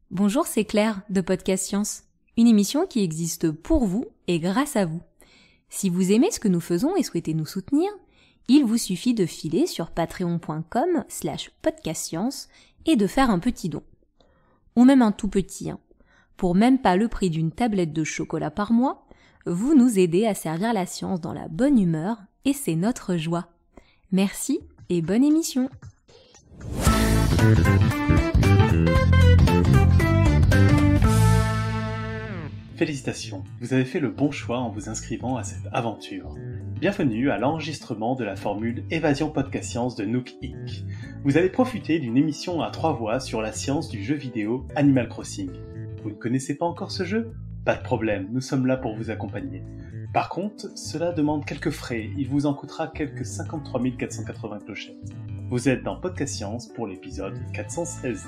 Bonjour, c'est Claire de Podcast Science, une émission qui existe pour vous et grâce à vous. Si vous aimez ce que nous faisons et souhaitez nous soutenir, il vous suffit de filer sur patreon.com/podcastscience et de faire un petit don. Ou même un tout petit, Pour même pas le prix d'une tablette de chocolat par mois, vous nous aidez à servir la science dans la bonne humeur et c'est notre joie. Merci et bonne émission. Félicitations, vous avez fait le bon choix en vous inscrivant à cette aventure. Bienvenue à l'enregistrement de la formule Évasion Podcast Science de Nook Inc. Vous allez profiter d'une émission à 3 voix sur la science du jeu vidéo Animal Crossing. Vous ne connaissez pas encore ce jeu ? Pas de problème, nous sommes là pour vous accompagner. Par contre, cela demande quelques frais, il vous en coûtera quelques 53 480 clochettes. Vous êtes dans Podcast Science pour l'épisode 416.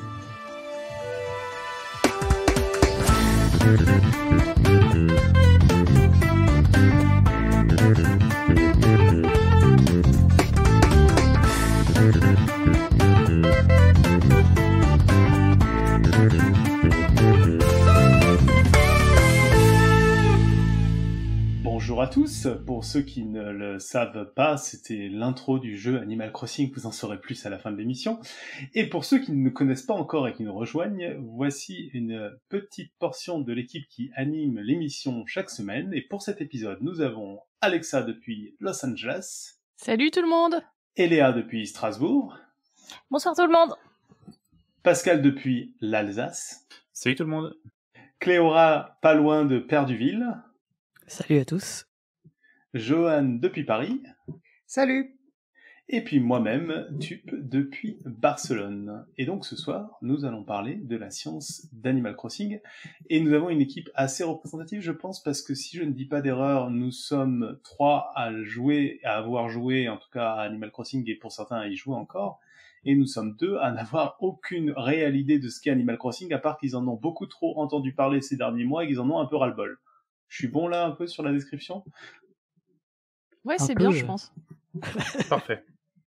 Bonjour à tous, pour ceux qui ne le savent pas, c'était l'intro du jeu Animal Crossing, vous en saurez plus à la fin de l'émission. Et pour ceux qui ne nous connaissent pas encore et qui nous rejoignent, voici une petite portion de l'équipe qui anime l'émission chaque semaine. Et pour cet épisode, nous avons Alexa depuis Los Angeles. Salut tout le monde. Léa depuis Strasbourg. Bonsoir tout le monde. Pascal depuis l'Alsace. Salut tout le monde. Cléora, pas loin de Perduville. Salut à tous. Johan depuis Paris. Salut. Et puis moi-même, Tup, depuis Barcelone. Et donc ce soir, nous allons parler de la science d'Animal Crossing. Et nous avons une équipe assez représentative, je pense, parce que si je ne dis pas d'erreur, nous sommes 3 à avoir joué, en tout cas à Animal Crossing, et pour certains à y jouer encore. Et nous sommes 2 à n'avoir aucune réelle idée de ce qu'est Animal Crossing, à part qu'ils en ont beaucoup trop entendu parler ces derniers mois et qu'ils en ont un peu ras-le-bol. Je suis bon là un peu sur la description ? Ouais, c'est bien, je pense. Parfait.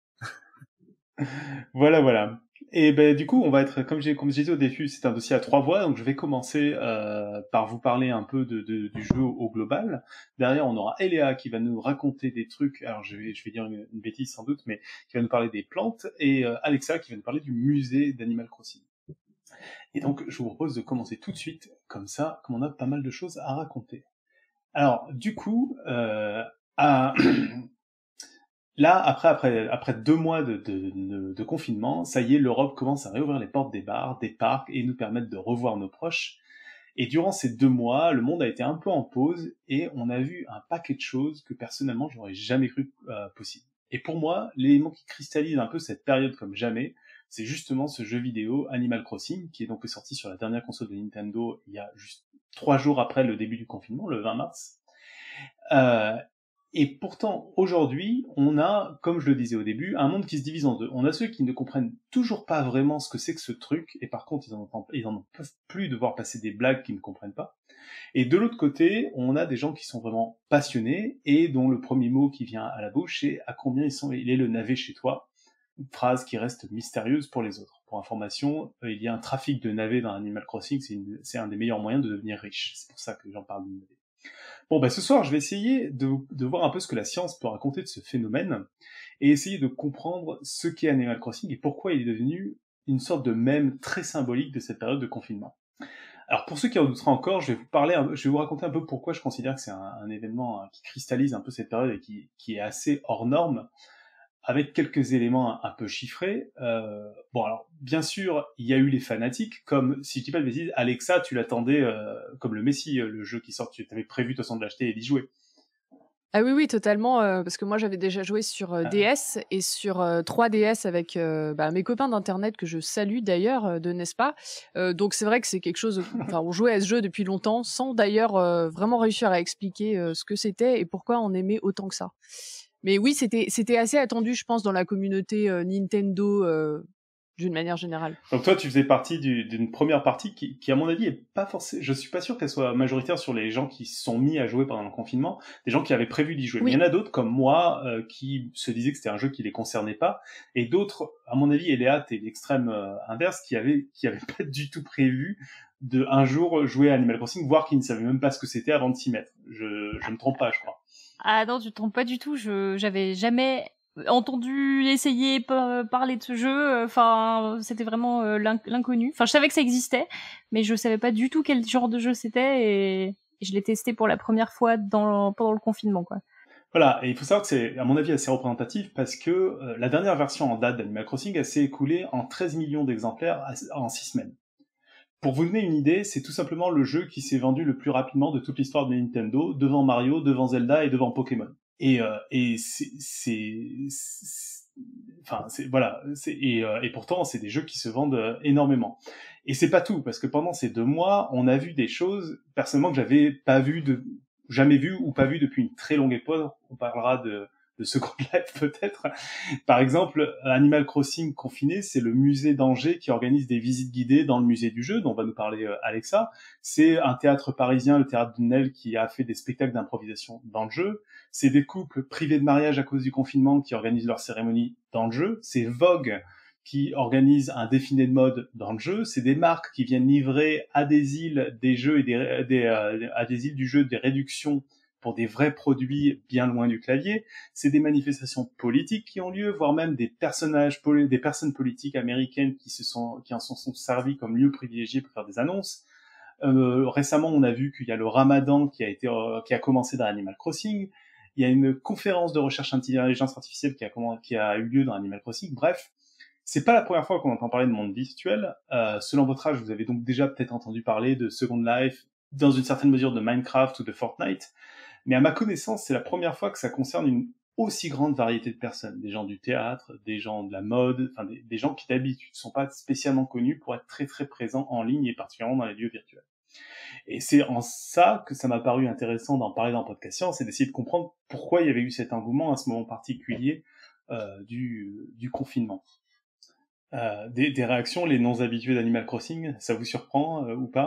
Voilà. Et ben du coup, on va être, comme j'ai dit au début, c'est un dossier à 3 voix, donc je vais commencer par vous parler un peu du jeu au global. Derrière, on aura Léa qui va nous raconter des trucs, alors je vais dire une bêtise sans doute, mais qui va nous parler des plantes, et Alexa qui va nous parler du musée d'Animal Crossing. Et donc, je vous propose de commencer tout de suite, comme ça, comme on a pas mal de choses à raconter. Alors, du coup, là, après 2 mois de confinement, ça y est, l'Europe commence à réouvrir les portes des bars, des parcs, et nous permettre de revoir nos proches. Et durant ces 2 mois, le monde a été un peu en pause, et on a vu un paquet de choses que personnellement, j'aurais jamais cru possible. Et pour moi, l'élément qui cristallise un peu cette période comme jamais, c'est justement ce jeu vidéo Animal Crossing, qui est donc sorti sur la dernière console de Nintendo il y a juste 3 jours après le début du confinement, le 20 mars. Et pourtant, aujourd'hui, on a, comme je le disais au début, un monde qui se divise en 2. On a ceux qui ne comprennent toujours pas vraiment ce que c'est que ce truc, et par contre, ils en peuvent plus de voir passer des blagues qu'ils ne comprennent pas. Et de l'autre côté, on a des gens qui sont vraiment passionnés, et dont le premier mot qui vient à la bouche, c'est « à combien il est le navet chez toi ?» Une phrase qui reste mystérieuse pour les autres. Pour information, il y a un trafic de navets dans Animal Crossing, c'est un des meilleurs moyens de devenir riche. C'est pour ça que j'en parle de navets. Bon, ce soir, je vais essayer de voir un peu ce que la science peut raconter de ce phénomène, et essayer de comprendre ce qu'est Animal Crossing et pourquoi il est devenu une sorte de mème très symbolique de cette période de confinement. Alors, pour ceux qui en douteraient encore, je vais vous raconter un peu pourquoi je considère que c'est un événement qui cristallise un peu cette période et qui est assez hors norme, avec quelques éléments un peu chiffrés. Alors, bien sûr, il y a eu les fanatiques, comme, si je dis pas de bêtises, Alexa, tu l'attendais comme le Messie, le jeu qui sort, tu avais prévu de toute façon de l'acheter et d'y jouer. Ah oui, totalement, parce que moi j'avais déjà joué sur DS et sur 3DS avec mes copains d'internet que je salue d'ailleurs de Nespa. Donc c'est vrai que c'est quelque chose, on jouait à ce jeu depuis longtemps sans d'ailleurs vraiment réussir à expliquer ce que c'était et pourquoi on aimait autant que ça. Mais oui, c'était assez attendu, je pense, dans la communauté Nintendo d'une manière générale. Donc toi, tu faisais partie d'une première partie qui, à mon avis, est pas forcément. Je suis pas sûr qu'elle soit majoritaire sur les gens qui se sont mis à jouer pendant le confinement, des gens qui avaient prévu d'y jouer. Oui. Mais il y en a d'autres comme moi qui se disaient que c'était un jeu qui les concernait pas, et d'autres, à mon avis, et Léa, t'es l'extrême inverse, qui avaient pas du tout prévu de un jour jouer à Animal Crossing, voire qui ne savaient même pas ce que c'était avant de s'y mettre. Je me trompe pas, je crois. Ah non, tu te trompes pas du tout. J'avais jamais entendu essayer parler de ce jeu. Enfin, c'était vraiment l'inconnu. Enfin, je savais que ça existait, mais je savais pas du tout quel genre de jeu c'était, et je l'ai testé pour la première fois pendant le confinement, quoi. Voilà, et il faut savoir que c'est, à mon avis, assez représentatif parce que la dernière version en date d'Animal Crossing, elle s'est écoulée en 13 millions d'exemplaires en 6 semaines. Pour vous donner une idée, c'est tout simplement le jeu qui s'est vendu le plus rapidement de toute l'histoire de Nintendo, devant Mario, devant Zelda et devant Pokémon. Et pourtant, c'est des jeux qui se vendent énormément. Et c'est pas tout, parce que pendant ces 2 mois, on a vu des choses, personnellement, que j'avais jamais vu ou pas vu depuis une très longue époque. On parlera de Second Life peut-être. Par exemple, Animal Crossing confiné, c'est le musée d'Angers qui organise des visites guidées dans le musée du jeu, dont va nous parler Alexa. C'est un théâtre parisien, le théâtre de Nel, qui a fait des spectacles d'improvisation dans le jeu. C'est des couples privés de mariage à cause du confinement qui organisent leurs cérémonies dans le jeu. C'est Vogue qui organise un défilé de mode dans le jeu. C'est des marques qui viennent livrer à des îles des jeux et à des îles du jeu des réductions pour des vrais produits bien loin du clavier. C'est des manifestations politiques qui ont lieu, voire même des personnes politiques américaines qui en sont servis comme lieu privilégié pour faire des annonces. Récemment, on a vu qu'il y a le Ramadan qui a commencé dans Animal Crossing. Il y a une conférence de recherche intelligence artificielle qui a eu lieu dans Animal Crossing. Bref, c'est pas la première fois qu'on entend parler de monde virtuel. Selon votre âge, vous avez donc déjà peut-être entendu parler de Second Life, dans une certaine mesure de Minecraft ou de Fortnite. Mais à ma connaissance, c'est la première fois que ça concerne une aussi grande variété de personnes. Des gens du théâtre, des gens de la mode, enfin des gens qui d'habitude ne sont pas spécialement connus pour être très très présents en ligne et particulièrement dans les lieux virtuels. Et c'est en ça que ça m'a paru intéressant d'en parler dans le podcast Science et d'essayer de comprendre pourquoi il y avait eu cet engouement à ce moment particulier du confinement. Des réactions, les non-habitués d'Animal Crossing, ça vous surprend ou pas ?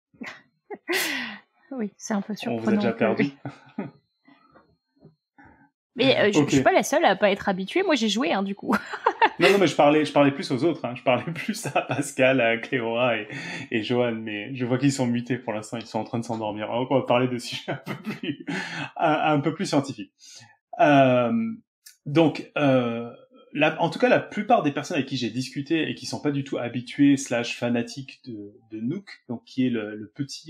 Oui, c'est un peu surprenant. On vous a déjà perdu. Mais je suis pas la seule à pas être habituée. Moi, j'ai joué, du coup. Non, mais je parlais plus aux autres. Je parlais plus à Pascal, à Cléora et Johan. Mais je vois qu'ils sont mutés pour l'instant. Ils sont en train de s'endormir. On va parler de sujets un peu plus scientifiques. Donc, en tout cas, la plupart des personnes avec qui j'ai discuté et qui sont pas du tout habitués / fanatiques de Nook, donc qui est le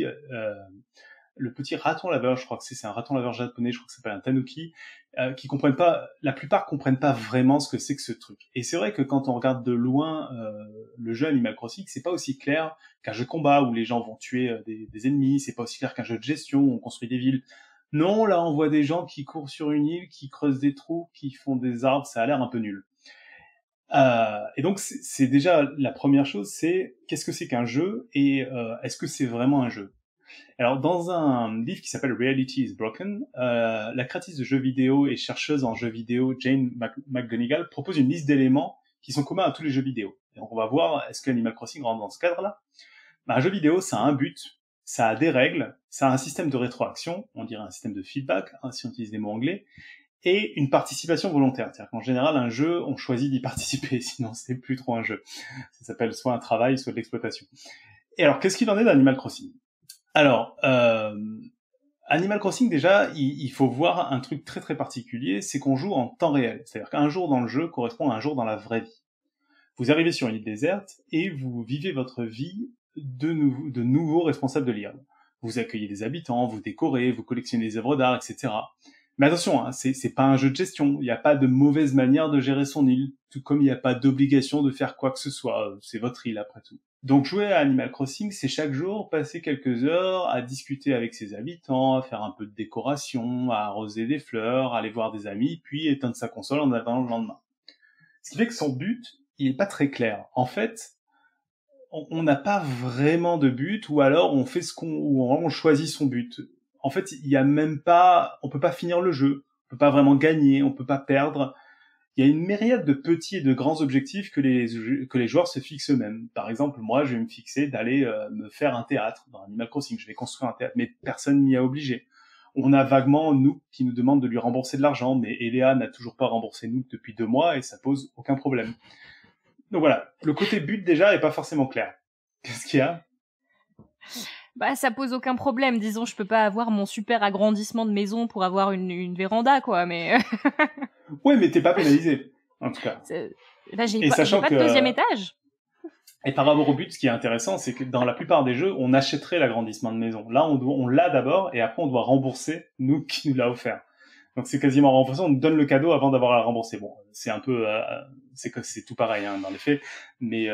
petit raton laveur, je crois que c'est un raton laveur japonais, je crois que ça s'appelle un tanuki, qui comprennent pas, la plupart comprennent pas vraiment ce que c'est que ce truc. Et c'est vrai que quand on regarde de loin le jeu Animal Crossing, c'est pas aussi clair qu'un jeu de combat où les gens vont tuer des ennemis, c'est pas aussi clair qu'un jeu de gestion où on construit des villes. Non, là on voit des gens qui courent sur une île, qui creusent des trous, qui font des arbres, ça a l'air un peu nul. Et donc c'est déjà la première chose, c'est qu'est-ce que c'est qu'un jeu et est-ce que c'est vraiment un jeu? Alors dans un livre qui s'appelle Reality is Broken, la créatrice de jeux vidéo et chercheuse en jeux vidéo Jane McGonigal propose une liste d'éléments qui sont communs à tous les jeux vidéo. Et donc on va voir est-ce que Animal Crossing rentre dans ce cadre-là. Un jeu vidéo, ça a un but, ça a des règles, ça a un système de rétroaction, on dirait un système de feedback si on utilise des mots anglais, et une participation volontaire. C'est-à-dire qu'en général, un jeu, on choisit d'y participer, sinon c'est plus trop un jeu. Ça s'appelle soit un travail, soit de l'exploitation. Et alors, qu'est-ce qu'il en est d'Animal Crossing ? Alors, Animal Crossing, déjà, il faut voir un truc très très particulier, c'est qu'on joue en temps réel. C'est-à-dire qu'un jour dans le jeu correspond à un jour dans la vraie vie. Vous arrivez sur une île déserte et vous vivez votre vie de nouveaux responsables de l'île. Vous accueillez des habitants, vous décorez, vous collectionnez des œuvres d'art, etc. Mais attention, c'est pas un jeu de gestion. Il n'y a pas de mauvaise manière de gérer son île, tout comme il n'y a pas d'obligation de faire quoi que ce soit. C'est votre île après tout. Donc jouer à Animal Crossing, c'est chaque jour passer quelques heures à discuter avec ses habitants, à faire un peu de décoration, à arroser des fleurs, à aller voir des amis, puis éteindre sa console en attendant le lendemain. Ce qui fait que son but, il est pas très clair. En fait, on n'a pas vraiment de but, ou alors on fait on choisit son but. En fait, il y a même pas, on peut pas finir le jeu, on peut pas vraiment gagner, on peut pas perdre. il y a une myriade de petits et de grands objectifs que les joueurs se fixent eux-mêmes. Par exemple, moi, je vais me fixer d'aller me faire un théâtre dans Animal Crossing. Je vais construire un théâtre, mais personne m'y a obligé. On a vaguement Nook qui nous demande de lui rembourser de l'argent, mais Eléa n'a toujours pas remboursé Nook depuis 2 mois et ça pose aucun problème. Donc voilà, le côté but déjà est pas forcément clair. Qu'est-ce qu'il y a ? Bah, ça pose aucun problème. Disons, je peux pas avoir mon super agrandissement de maison pour avoir une véranda, quoi, mais... Ouais, mais t'es pas pénalisé, en tout cas. Là, j'ai pas de deuxième étage. Et par rapport au but, ce qui est intéressant, c'est que dans la plupart des jeux, on achèterait l'agrandissement de maison. Là, on l'a d'abord, et après, on doit rembourser nous qui nous l'a offert. Donc c'est quasiment remboursé, on nous donne le cadeau avant d'avoir à le rembourser. Bon, c'est un peu, c'est tout pareil dans les faits, mais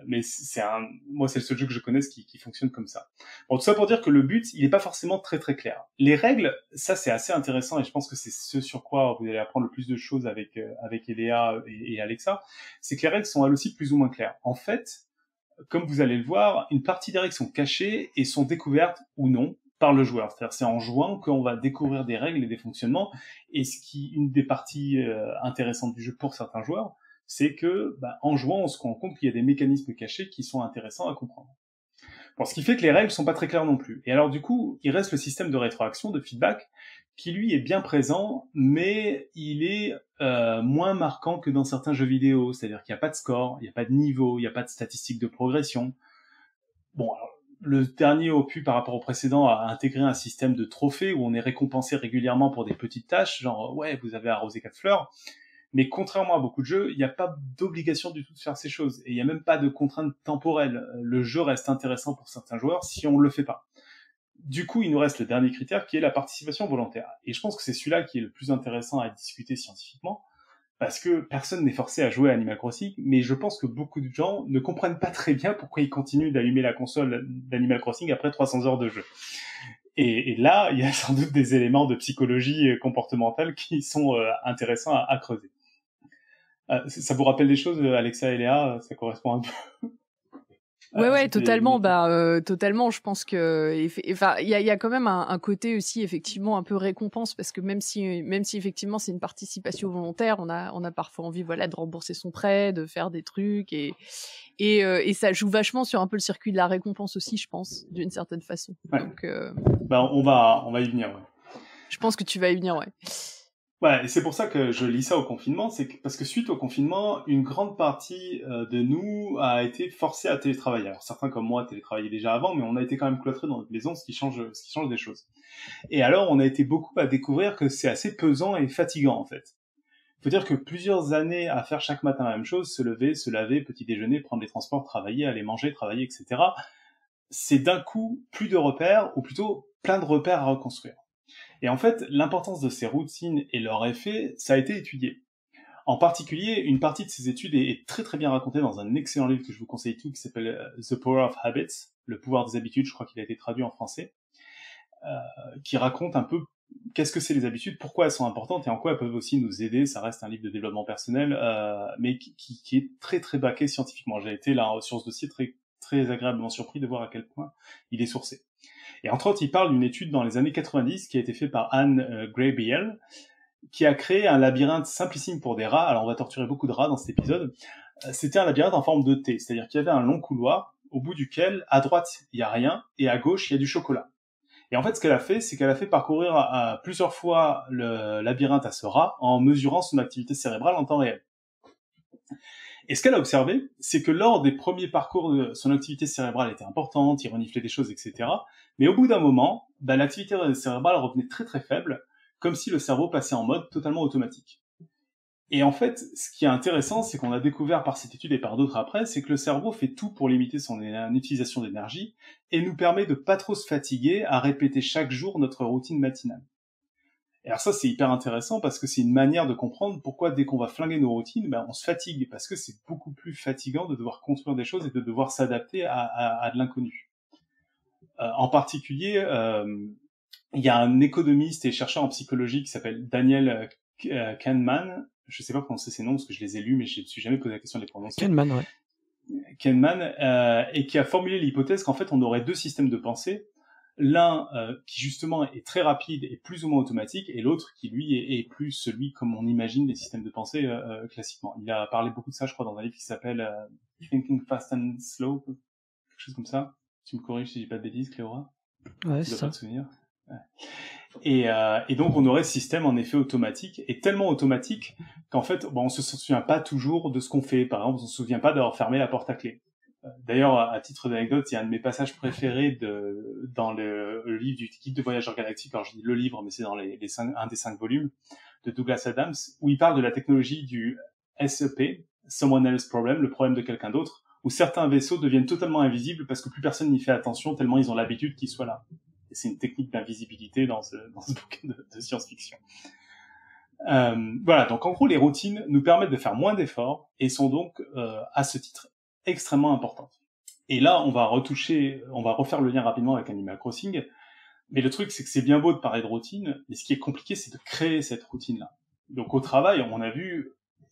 moi c'est le seul jeu que je connaisse qui fonctionne comme ça. Bon, tout ça pour dire que le but, il est pas forcément très très clair. Les règles, ça c'est assez intéressant et je pense que c'est ce sur quoi vous allez apprendre le plus de choses avec Eléa et Alexa, c'est que les règles sont elles aussi plus ou moins claires. En fait, comme vous allez le voir, une partie des règles sont cachées et sont découvertes ou non par le joueur. C'est-à-dire c'est en jouant qu'on va découvrir des règles et des fonctionnements. Et une des parties intéressantes du jeu pour certains joueurs, c'est que en jouant, on se rend compte qu'il y a des mécanismes cachés qui sont intéressants à comprendre. Bon, ce qui fait que les règles sont pas très claires non plus. Et alors du coup, il reste le système de rétroaction, de feedback, qui lui est bien présent, mais il est moins marquant que dans certains jeux vidéo. C'est-à-dire qu'il n'y a pas de score, il n'y a pas de niveau, il n'y a pas de statistiques de progression. Bon, alors, le dernier opus par rapport au précédent a intégré un système de trophées où on est récompensé régulièrement pour des petites tâches, genre ouais, vous avez arrosé 4 fleurs, mais contrairement à beaucoup de jeux, il n'y a pas d'obligation du tout de faire ces choses, et il n'y a même pas de contraintes temporelles. Le jeu reste intéressant pour certains joueurs si on ne le fait pas. Du coup, il nous reste le dernier critère qui est la participation volontaire, et je pense que c'est celui-là qui est le plus intéressant à discuter scientifiquement, parce que personne n'est forcé à jouer à Animal Crossing, mais je pense que beaucoup de gens ne comprennent pas très bien pourquoi ils continuent d'allumer la console d'Animal Crossing après 300 heures de jeu. Et là, il y a sans doute des éléments de psychologie comportementale qui sont intéressants à creuser. Ça vous rappelle des choses, Alexa et Léa? Ça correspond un peu. Ouais, totalement. Totalement. Je pense que, enfin, il y a quand même un côté aussi effectivement un peu récompense parce que même si effectivement c'est une participation volontaire, on a parfois envie, voilà, de rembourser son prêt, de faire des trucs et ça joue vachement sur un peu le circuit de la récompense aussi, je pense, d'une certaine façon. Ouais. Donc, on va y venir. Ouais. Je pense que tu vas y venir, ouais. Ouais, et c'est pour ça que je lis ça au confinement, parce que suite au confinement, une grande partie de nous a été forcée à télétravailler. Alors certains comme moi télétravaillaient déjà avant, mais on a été quand même cloîtrés dans notre maison, ce qui change des choses. Et alors on a été beaucoup à découvrir que c'est assez pesant et fatigant en fait. Il faut dire que plusieurs années à faire chaque matin la même chose, se lever, se laver, petit déjeuner, prendre les transports, travailler, aller manger, travailler, etc. C'est d'un coup plus de repères, ou plutôt plein de repères à reconstruire. Et en fait, l'importance de ces routines et leur effet, ça a été étudié. En particulier, une partie de ces études est très très bien racontée dans un excellent livre que je vous conseille tout, qui s'appelle The Power of Habits, le pouvoir des habitudes, je crois qu'il a été traduit en français, qui raconte un peu qu'est-ce que c'est les habitudes, pourquoi elles sont importantes et en quoi elles peuvent aussi nous aider. Ça reste un livre de développement personnel, mais qui est très très baqué scientifiquement. J'ai été là sur ce dossier très très agréablement surpris de voir à quel point il est sourcé. Et entre autres, il parle d'une étude dans les années 90 qui a été faite par Anne Graybiel, qui a créé un labyrinthe simplissime pour des rats. Alors, on va torturer beaucoup de rats dans cet épisode. C'était un labyrinthe en forme de T, c'est-à-dire qu'il y avait un long couloir au bout duquel, à droite, il n'y a rien, et à gauche, il y a du chocolat. Et en fait, ce qu'elle a fait, c'est qu'elle a fait parcourir à plusieurs fois le labyrinthe à ce rat en mesurant son activité cérébrale en temps réel. Et ce qu'elle a observé, c'est que lors des premiers parcours, son activité cérébrale était importante, il reniflait des choses, etc. Mais au bout d'un moment, l'activité cérébrale revenait très très faible, comme si le cerveau passait en mode totalement automatique. Et en fait, ce qui est intéressant, c'est qu'on a découvert par cette étude et par d'autres après, c'est que le cerveau fait tout pour limiter son utilisation d'énergie et nous permet de pas trop se fatiguer à répéter chaque jour notre routine matinale. Et alors ça, c'est hyper intéressant parce que c'est une manière de comprendre pourquoi dès qu'on va flinguer nos routines, on se fatigue, parce que c'est beaucoup plus fatigant de devoir construire des choses et de devoir s'adapter à de l'inconnu. En particulier, il y a un économiste et chercheur en psychologie qui s'appelle Daniel Kahneman. Je sais pas prononcer ses noms parce que je les ai lus, mais je ne me suis jamais posé la question de les prononcer. Kahneman, ouais. Kahneman, et qui a formulé l'hypothèse qu'en fait, on aurait deux systèmes de pensée. L'un qui justement est très rapide et plus ou moins automatique, et l'autre qui lui est plus celui comme on imagine les systèmes de pensée classiquement. Il a parlé beaucoup de ça, je crois, dans un livre qui s'appelle Thinking Fast and Slow, quelque chose comme ça. Tu me corriges si j'ai pas de bêtises, Cléora? Ouais, Tu c'est dois pas ça. te souvenir. Ouais. Et donc on aurait ce système en effet automatique, et tellement automatique qu'en fait on se souvient pas toujours de ce qu'on fait. Par exemple, on se souvient pas d'avoir fermé la porte à clé. D'ailleurs, à titre d'anecdote, il y a un de mes passages préférés dans le livre du Guide de voyageurs galactiques. Alors je dis le livre, mais c'est dans un des 5 volumes de Douglas Adams, où il parle de la technologie du SEP, Someone Else's Problem, le problème de quelqu'un d'autre, où certains vaisseaux deviennent totalement invisibles parce que plus personne n'y fait attention tellement ils ont l'habitude qu'ils soient là. Et c'est une technique d'invisibilité dans ce bouquin de science-fiction. Voilà, donc en gros, les routines nous permettent de faire moins d'efforts et sont donc, à ce titre, extrêmement importantes. Et là, on va refaire le lien rapidement avec Animal Crossing, mais le truc, c'est que c'est bien beau de parler de routine, mais ce qui est compliqué, c'est de créer cette routine-là. Donc au travail, on a vu,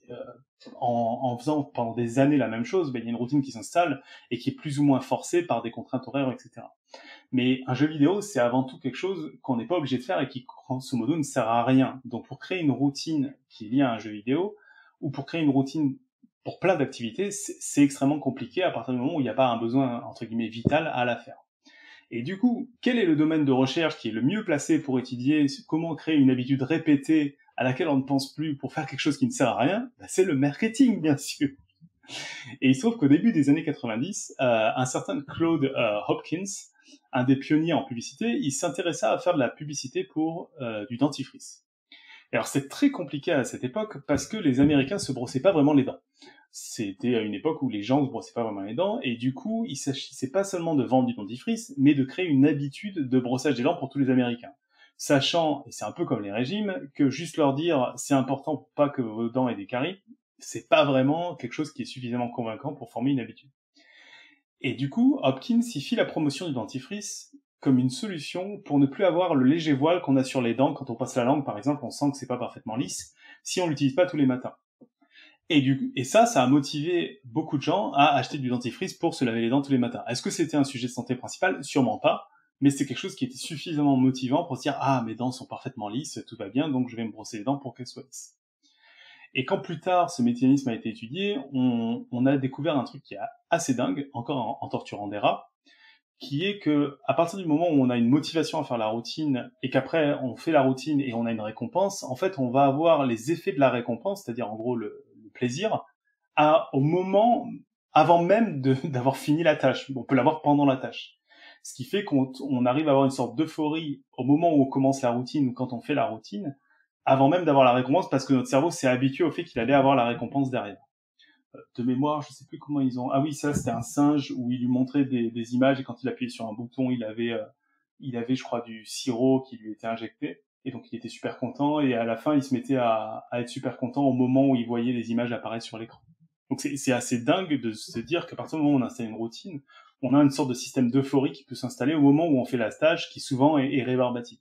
en faisant pendant des années la même chose, il y a une routine qui s'installe et qui est plus ou moins forcée par des contraintes horaires, etc. Mais un jeu vidéo, c'est avant tout quelque chose qu'on n'est pas obligé de faire et qui, grosso modo, ne sert à rien. Donc pour créer une routine qui est liée à un jeu vidéo, ou pour créer une routine pour plein d'activités, c'est extrêmement compliqué à partir du moment où il n'y a pas un besoin, entre guillemets, vital à la faire. Et du coup, quel est le domaine de recherche qui est le mieux placé pour étudier comment créer une habitude répétée à laquelle on ne pense plus pour faire quelque chose qui ne sert à rien? C'est le marketing, bien sûr. Et il se trouve qu'au début des années 90, un certain Claude Hopkins, un des pionniers en publicité, il s'intéressa à faire de la publicité pour du dentifrice. Et alors c'est très compliqué à cette époque parce que les Américains se brossaient pas vraiment les dents. C'était à une époque où les gens se brossaient pas vraiment les dents, et du coup, il s'agissait pas seulement de vendre du dentifrice, mais de créer une habitude de brossage des dents pour tous les Américains. Sachant, et c'est un peu comme les régimes, que juste leur dire c'est important pour pas que vos dents aient des caries, c'est pas vraiment quelque chose qui est suffisamment convaincant pour former une habitude. Et du coup, Hopkins y fit la promotion du dentifrice comme une solution pour ne plus avoir le léger voile qu'on a sur les dents quand on passe la langue, par exemple, on sent que c'est pas parfaitement lisse, si on l'utilise pas tous les matins. Et ça a motivé beaucoup de gens à acheter du dentifrice pour se laver les dents tous les matins. Est-ce que c'était un sujet de santé principal? Sûrement pas, mais c'était quelque chose qui était suffisamment motivant pour se dire « Ah, mes dents sont parfaitement lisses, tout va bien, donc je vais me brosser les dents pour qu'elles soient lisses. » Et quand plus tard ce mécanisme a été étudié, on a découvert un truc qui est assez dingue, encore en torturant des rats, qui est que à partir du moment où on a une motivation à faire la routine et qu'après on fait la routine et on a une récompense, en fait on va avoir les effets de la récompense, c'est-à-dire en gros le plaisir, au moment avant même d'avoir fini la tâche. On peut l'avoir pendant la tâche. Ce qui fait qu'on arrive à avoir une sorte d'euphorie au moment où on commence la routine ou quand on fait la routine, avant même d'avoir la récompense, parce que notre cerveau s'est habitué au fait qu'il allait avoir la récompense derrière. De mémoire, je sais plus comment ils ont... Ah oui, ça, c'était un singe où il lui montrait des images, et quand il appuyait sur un bouton, il avait, je crois, du sirop qui lui était injecté, et donc il était super content, et à la fin, il se mettait à être super content au moment où il voyait les images apparaître sur l'écran. Donc c'est assez dingue de se dire qu'à partir du moment où on installe une routine, on a une sorte de système d'euphorie qui peut s'installer au moment où on fait la tâche, qui souvent est rébarbatif.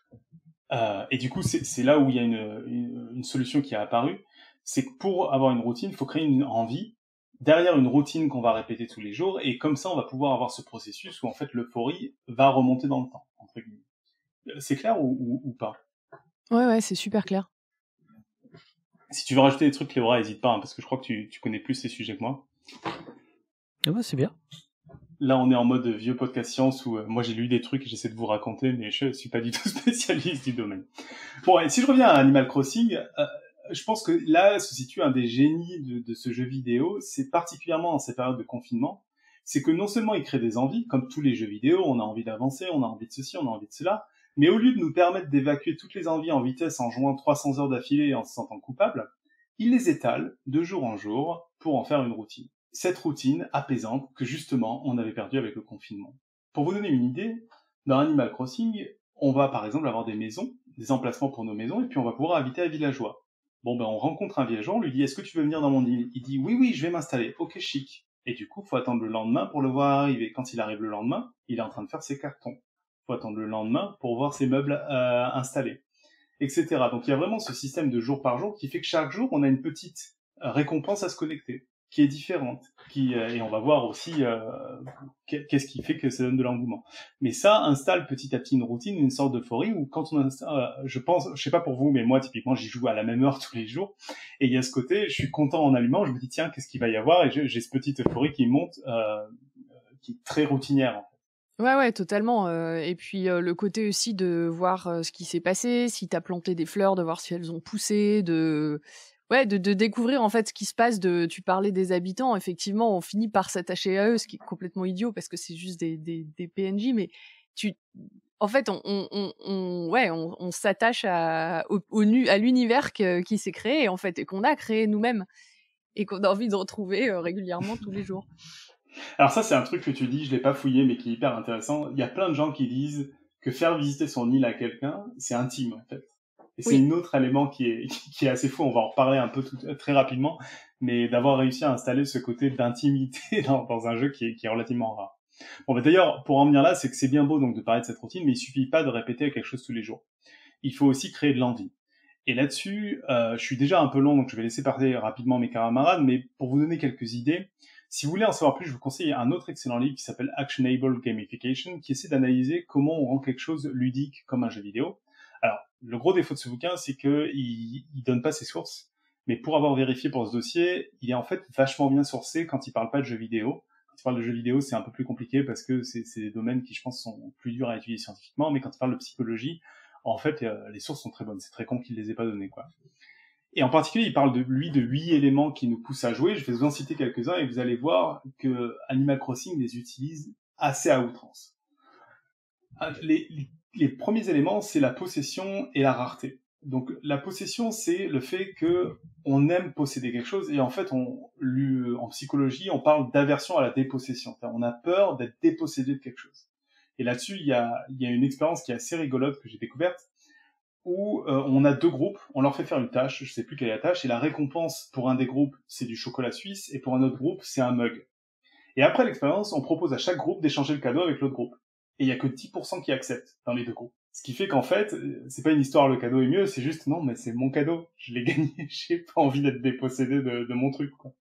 Et du coup, c'est là où il y a une solution qui a apparu, c'est que pour avoir une routine, il faut créer une envie derrière une routine qu'on va répéter tous les jours, et comme ça, on va pouvoir avoir ce processus où en fait l'euphorie va remonter dans le temps, entre guillemets. C'est clair ou pas? Ouais, c'est super clair. Si tu veux rajouter des trucs, Cléora, n'hésite pas, hein, parce que je crois que tu connais plus ces sujets que moi. Ah bah c'est bien. Là, on est en mode vieux podcast science où moi j'ai lu des trucs et j'essaie de vous raconter, mais je suis pas du tout spécialiste du domaine. Bon, et si je reviens à Animal Crossing, je pense que là se situe un des génies de ce jeu vidéo, c'est particulièrement dans cette période de confinement, c'est que non seulement il crée des envies, comme tous les jeux vidéo, on a envie d'avancer, on a envie de ceci, on a envie de cela, mais au lieu de nous permettre d'évacuer toutes les envies en vitesse en jouant 300 heures d'affilée et en se sentant coupable, il les étale de jour en jour pour en faire une routine. Cette routine apaisante que justement on avait perdue avec le confinement. Pour vous donner une idée, dans Animal Crossing, on va par exemple avoir des maisons, des emplacements pour nos maisons, et puis on va pouvoir habiter un villageois. Bon on rencontre un villageois, on lui dit « Est-ce que tu veux venir dans mon île ?» Il dit « Oui, je vais m'installer. » Ok, chic. Et du coup, faut attendre le lendemain pour le voir arriver. Quand il arrive le lendemain, il est en train de faire ses cartons. Faut attendre le lendemain pour voir ses meubles installés, etc. Donc il y a vraiment ce système de jour par jour qui fait que chaque jour, on a une petite récompense à se connecter. qui est différente, et on va voir aussi qu'est-ce qui fait que ça donne de l'engouement. Mais ça installe petit à petit une routine, une sorte d'euphorie où quand on installe, je sais pas pour vous, mais moi typiquement j'y joue à la même heure tous les jours, et il y a ce côté, je suis content en allumant, je me dis tiens qu'est-ce qu'il va y avoir, et j'ai cette petite euphorie qui monte, qui est très routinière en fait. Ouais, totalement. Et puis le côté aussi de voir ce qui s'est passé, si t'as planté des fleurs, de voir si elles ont poussé, de découvrir en fait ce qui se passe. Tu parlais des habitants, effectivement, on finit par s'attacher à eux, ce qui est complètement idiot parce que c'est juste des PNJ, mais en fait, on s'attache à l'univers qui s'est créé en fait et qu'on a créé nous-mêmes et qu'on a envie de retrouver régulièrement tous les jours. Alors ça, c'est un truc que tu dis, je l'ai pas fouillé, mais qui est hyper intéressant. Il y a plein de gens qui disent que faire visiter son île à quelqu'un, c'est intime, en fait. Et c'est un autre élément qui est assez fou, on va en reparler un peu très rapidement, mais d'avoir réussi à installer ce côté d'intimité dans un jeu qui est relativement rare. Bon, d'ailleurs, pour en venir là, c'est que c'est bien beau donc de parler de cette routine, mais il suffit pas de répéter quelque chose tous les jours. Il faut aussi créer de l'envie. Et là-dessus, je suis déjà un peu long, donc je vais laisser parler rapidement mes camarades, mais pour vous donner quelques idées, si vous voulez en savoir plus, je vous conseille un autre excellent livre qui s'appelle Actionable Gamification, qui essaie d'analyser comment on rend quelque chose ludique comme un jeu vidéo. Alors, le gros défaut de ce bouquin, c'est qu'il donne pas ses sources, mais pour avoir vérifié pour ce dossier, il est en fait vachement bien sourcé quand il parle pas de jeux vidéo. Quand il parle de jeux vidéo, c'est un peu plus compliqué parce que c'est des domaines qui, je pense, sont plus durs à étudier scientifiquement, mais quand il parle de psychologie, en fait, les sources sont très bonnes. C'est très con qu'il les ait pas données, quoi. Et en particulier, il parle de 8 éléments qui nous poussent à jouer. Je vais vous en citer quelques-uns et vous allez voir que Animal Crossing les utilise assez à outrance. Les premiers éléments, c'est la possession et la rareté. Donc, la possession, c'est le fait que on aime posséder quelque chose et en fait, en psychologie, on parle d'aversion à la dépossession. On a peur d'être dépossédé de quelque chose. Et là-dessus, il y a une expérience qui est assez rigolote que j'ai découverte où on a 2 groupes, on leur fait faire une tâche, je sais plus quelle est la tâche, et la récompense pour un des groupes, c'est du chocolat suisse, et pour un autre groupe, c'est un mug. Et après l'expérience, on propose à chaque groupe d'échanger le cadeau avec l'autre groupe. Et il y a que 10% qui acceptent dans les 2 groupes. Ce qui fait qu'en fait, c'est pas une histoire le cadeau est mieux, c'est juste, non, mais c'est mon cadeau, je l'ai gagné, j'ai pas envie d'être dépossédé de mon truc, quoi.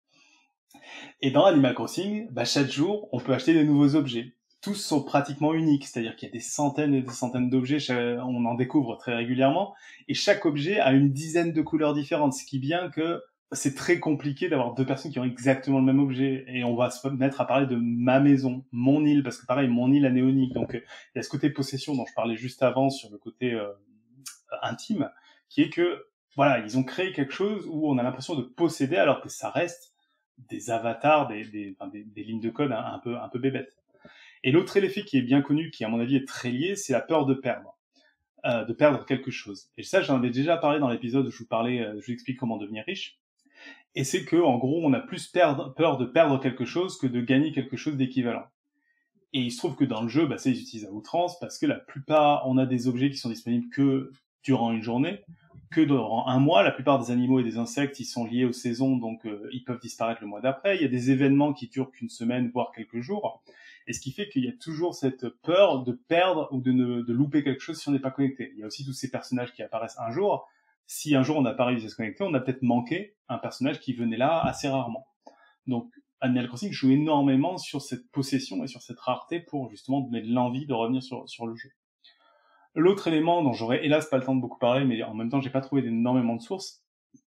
Et dans Animal Crossing, chaque jour, on peut acheter des nouveaux objets. Tous sont pratiquement uniques, c'est-à-dire qu'il y a des centaines et des centaines d'objets, on en découvre très régulièrement, et chaque objet a une dizaine de couleurs différentes, ce qui est bien que c'est très compliqué d'avoir 2 personnes qui ont exactement le même objet, et on va se mettre à parler de ma maison, mon île, parce que pareil, mon île a néonique, donc il y a ce côté possession dont je parlais juste avant sur le côté intime, qui est que, voilà, ils ont créé quelque chose où on a l'impression de posséder, alors que ça reste des avatars, des lignes de code un peu bébêtes. Et l'autre effet qui est bien connu, qui à mon avis est très lié, c'est la peur de perdre quelque chose. Et ça, j'en avais déjà parlé dans l'épisode où je vous explique comment devenir riche. Et c'est que, en gros, on a plus peur de perdre quelque chose que de gagner quelque chose d'équivalent. Et il se trouve que dans le jeu, ça ils utilisent à outrance parce que la plupart, on a des objets qui sont disponibles que durant une journée, que durant un mois. La plupart des animaux et des insectes, ils sont liés aux saisons, donc ils peuvent disparaître le mois d'après. Il y a des événements qui durent qu'une semaine, voire quelques jours. Et ce qui fait qu'il y a toujours cette peur de perdre ou de louper quelque chose si on n'est pas connecté. Il y a aussi tous ces personnages qui apparaissent un jour. Si un jour on n'a pas réussi à se connecter, on a peut-être manqué un personnage qui venait là assez rarement. Donc Animal Crossing joue énormément sur cette possession et sur cette rareté pour justement donner de l'envie de revenir sur le jeu. L'autre élément dont j'aurais hélas pas le temps de beaucoup parler, mais en même temps j'ai pas trouvé énormément de sources,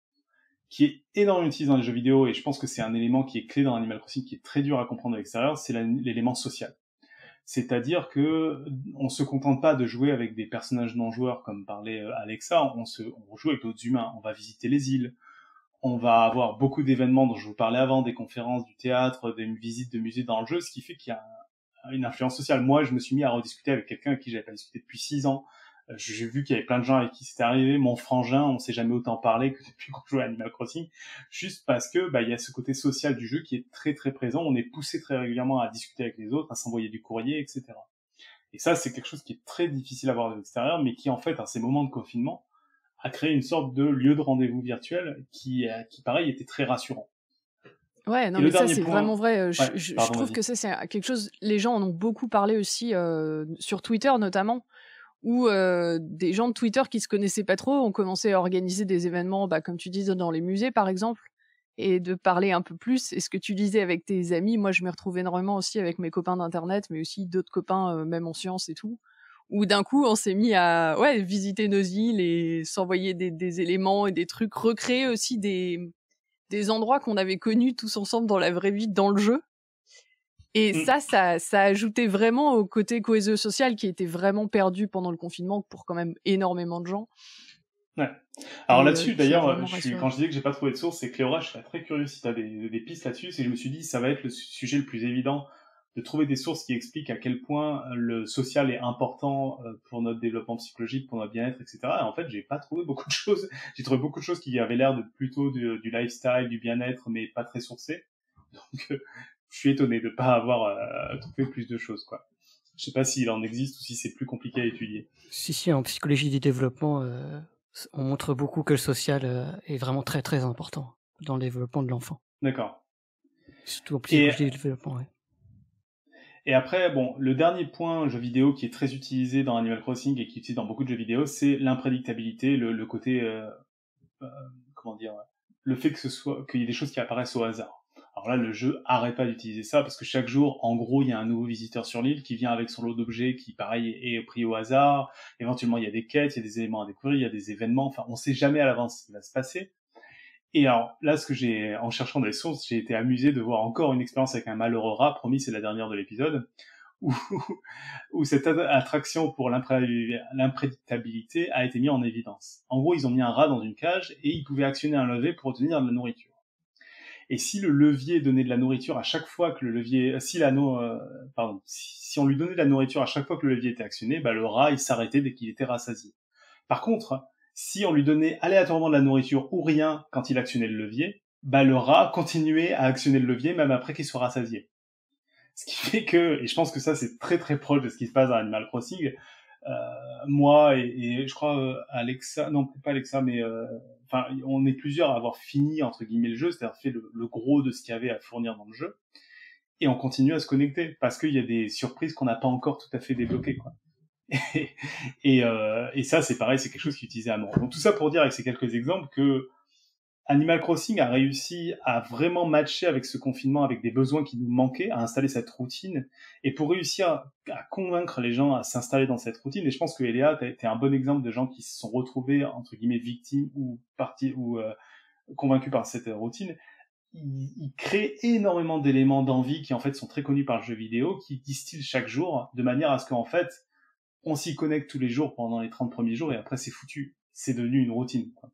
qui est énormément utilisé dans les jeux vidéo, et je pense que c'est un élément qui est clé dans Animal Crossing, qui est très dur à comprendre à l'extérieur, c'est l'élément social. C'est-à-dire que on se contente pas de jouer avec des personnages non joueurs, comme parlait Alexa, on joue avec d'autres humains, on va visiter les îles, on va avoir beaucoup d'événements dont je vous parlais avant, des conférences, du théâtre, des visites de musées dans le jeu, ce qui fait qu'il y a une influence sociale. Moi, je me suis mis à rediscuter avec quelqu'un avec qui j'avais pas discuté depuis 6 ans, j'ai vu qu'il y avait plein de gens avec qui c'était arrivé, mon frangin, on s'est jamais autant parlé que depuis qu'on joue à Animal Crossing, juste parce que il y a ce côté social du jeu qui est très très présent, on est poussé très régulièrement à discuter avec les autres, à s'envoyer du courrier, etc. Et ça, c'est quelque chose qui est très difficile à voir de l'extérieur, mais qui en fait, à ces moments de confinement, a créé une sorte de lieu de rendez-vous virtuel qui pareil, était très rassurant. Ouais, non, mais ça, c'est vraiment vrai. Je trouve que ça, c'est quelque chose, les gens en ont beaucoup parlé aussi, sur Twitter notamment, où des gens de Twitter qui se connaissaient pas trop ont commencé à organiser des événements, comme tu dis, dans les musées par exemple, et de parler un peu plus. Et ce que tu disais avec tes amis, moi, je m'y retrouve énormément aussi avec mes copains d'Internet, mais aussi d'autres copains, même en sciences et tout, où d'un coup, on s'est mis à visiter nos îles et s'envoyer des éléments et des trucs, recréer aussi des endroits qu'on avait connus tous ensemble dans la vraie vie, dans le jeu. Et ça ajoutait vraiment au côté cohésion sociale qui était vraiment perdu pendant le confinement pour quand même énormément de gens. Ouais. Alors Et, là-dessus, qui a d'ailleurs, vraiment rassuré. quand je disais que j'ai pas trouvé de source, c'est que Cléora, je serais très curieux si tu as des pistes là-dessus. Et je me suis dit, ça va être le sujet le plus évident de trouver des sources qui expliquent à quel point le social est important pour notre développement psychologique, pour notre bien-être, etc. Et en fait, j'ai pas trouvé beaucoup de choses. J'ai trouvé beaucoup de choses qui avaient l'air de plutôt du lifestyle, du bien-être, mais pas très sourcées. Donc, je suis étonné de pas avoir trouvé plus de choses, quoi. Je sais pas s'il en existe ou si c'est plus compliqué à étudier. Si, en psychologie du développement, on montre beaucoup que le social est vraiment très très important dans le développement de l'enfant. D'accord. Surtout en psychologie du développement, ouais. Et après, bon, le dernier point jeu vidéo qui est très utilisé dans Animal Crossing et qui est utilisé dans beaucoup de jeux vidéo, c'est l'imprédictabilité, le côté, comment dire, le fait qu'il y ait des choses qui apparaissent au hasard. Alors là, le jeu arrête pas d'utiliser ça parce que chaque jour, en gros, il y a un nouveau visiteur sur l'île qui vient avec son lot d'objets qui, pareil, est pris au hasard. Éventuellement, il y a des quêtes, il y a des éléments à découvrir, il y a des événements. Enfin, on sait jamais à l'avance ce qui va se passer. Et alors, là, en cherchant dans les sources, j'ai été amusé de voir encore une expérience avec un malheureux rat. Promis, c'est la dernière de l'épisode. Où cette attraction pour l'imprédictabilité a été mise en évidence. En gros, ils ont mis un rat dans une cage et il pouvait actionner un levier pour obtenir de la nourriture. Et si le levier donnait de la nourriture à chaque fois que le levier, si on lui donnait de la nourriture à chaque fois que le levier était actionné, bah le rat il s'arrêtait dès qu'il était rassasié. Par contre, si on lui donnait aléatoirement de la nourriture ou rien quand il actionnait le levier, bah le rat continuait à actionner le levier même après qu'il soit rassasié. Ce qui fait que, et je pense que ça c'est très très proche de ce qui se passe dans Animal Crossing, moi et je crois Alexa, non pas Alexa, mais enfin on est plusieurs à avoir fini entre guillemets le jeu, c'est-à-dire fait le gros de ce qu'il y avait à fournir dans le jeu, et on continue à se connecter parce qu'il y a des surprises qu'on n'a pas encore tout à fait débloquées, quoi. Et ça c'est pareil, c'est quelque chose qui est utilisé à mort. Donc tout ça pour dire avec ces quelques exemples que Animal Crossing a réussi à vraiment matcher avec ce confinement, avec des besoins qui nous manquaient, à installer cette routine, et pour réussir à convaincre les gens à s'installer dans cette routine. Et je pense que Eléa, t'es un bon exemple de gens qui se sont retrouvés, entre guillemets, victimes ou convaincus par cette routine. Ils créent énormément d'éléments d'envie qui, en fait, sont très connus par le jeu vidéo, qui distillent chaque jour, de manière à ce qu'en fait, on s'y connecte tous les jours pendant les 30 premiers jours, et après, c'est foutu. C'est devenu une routine, quoi.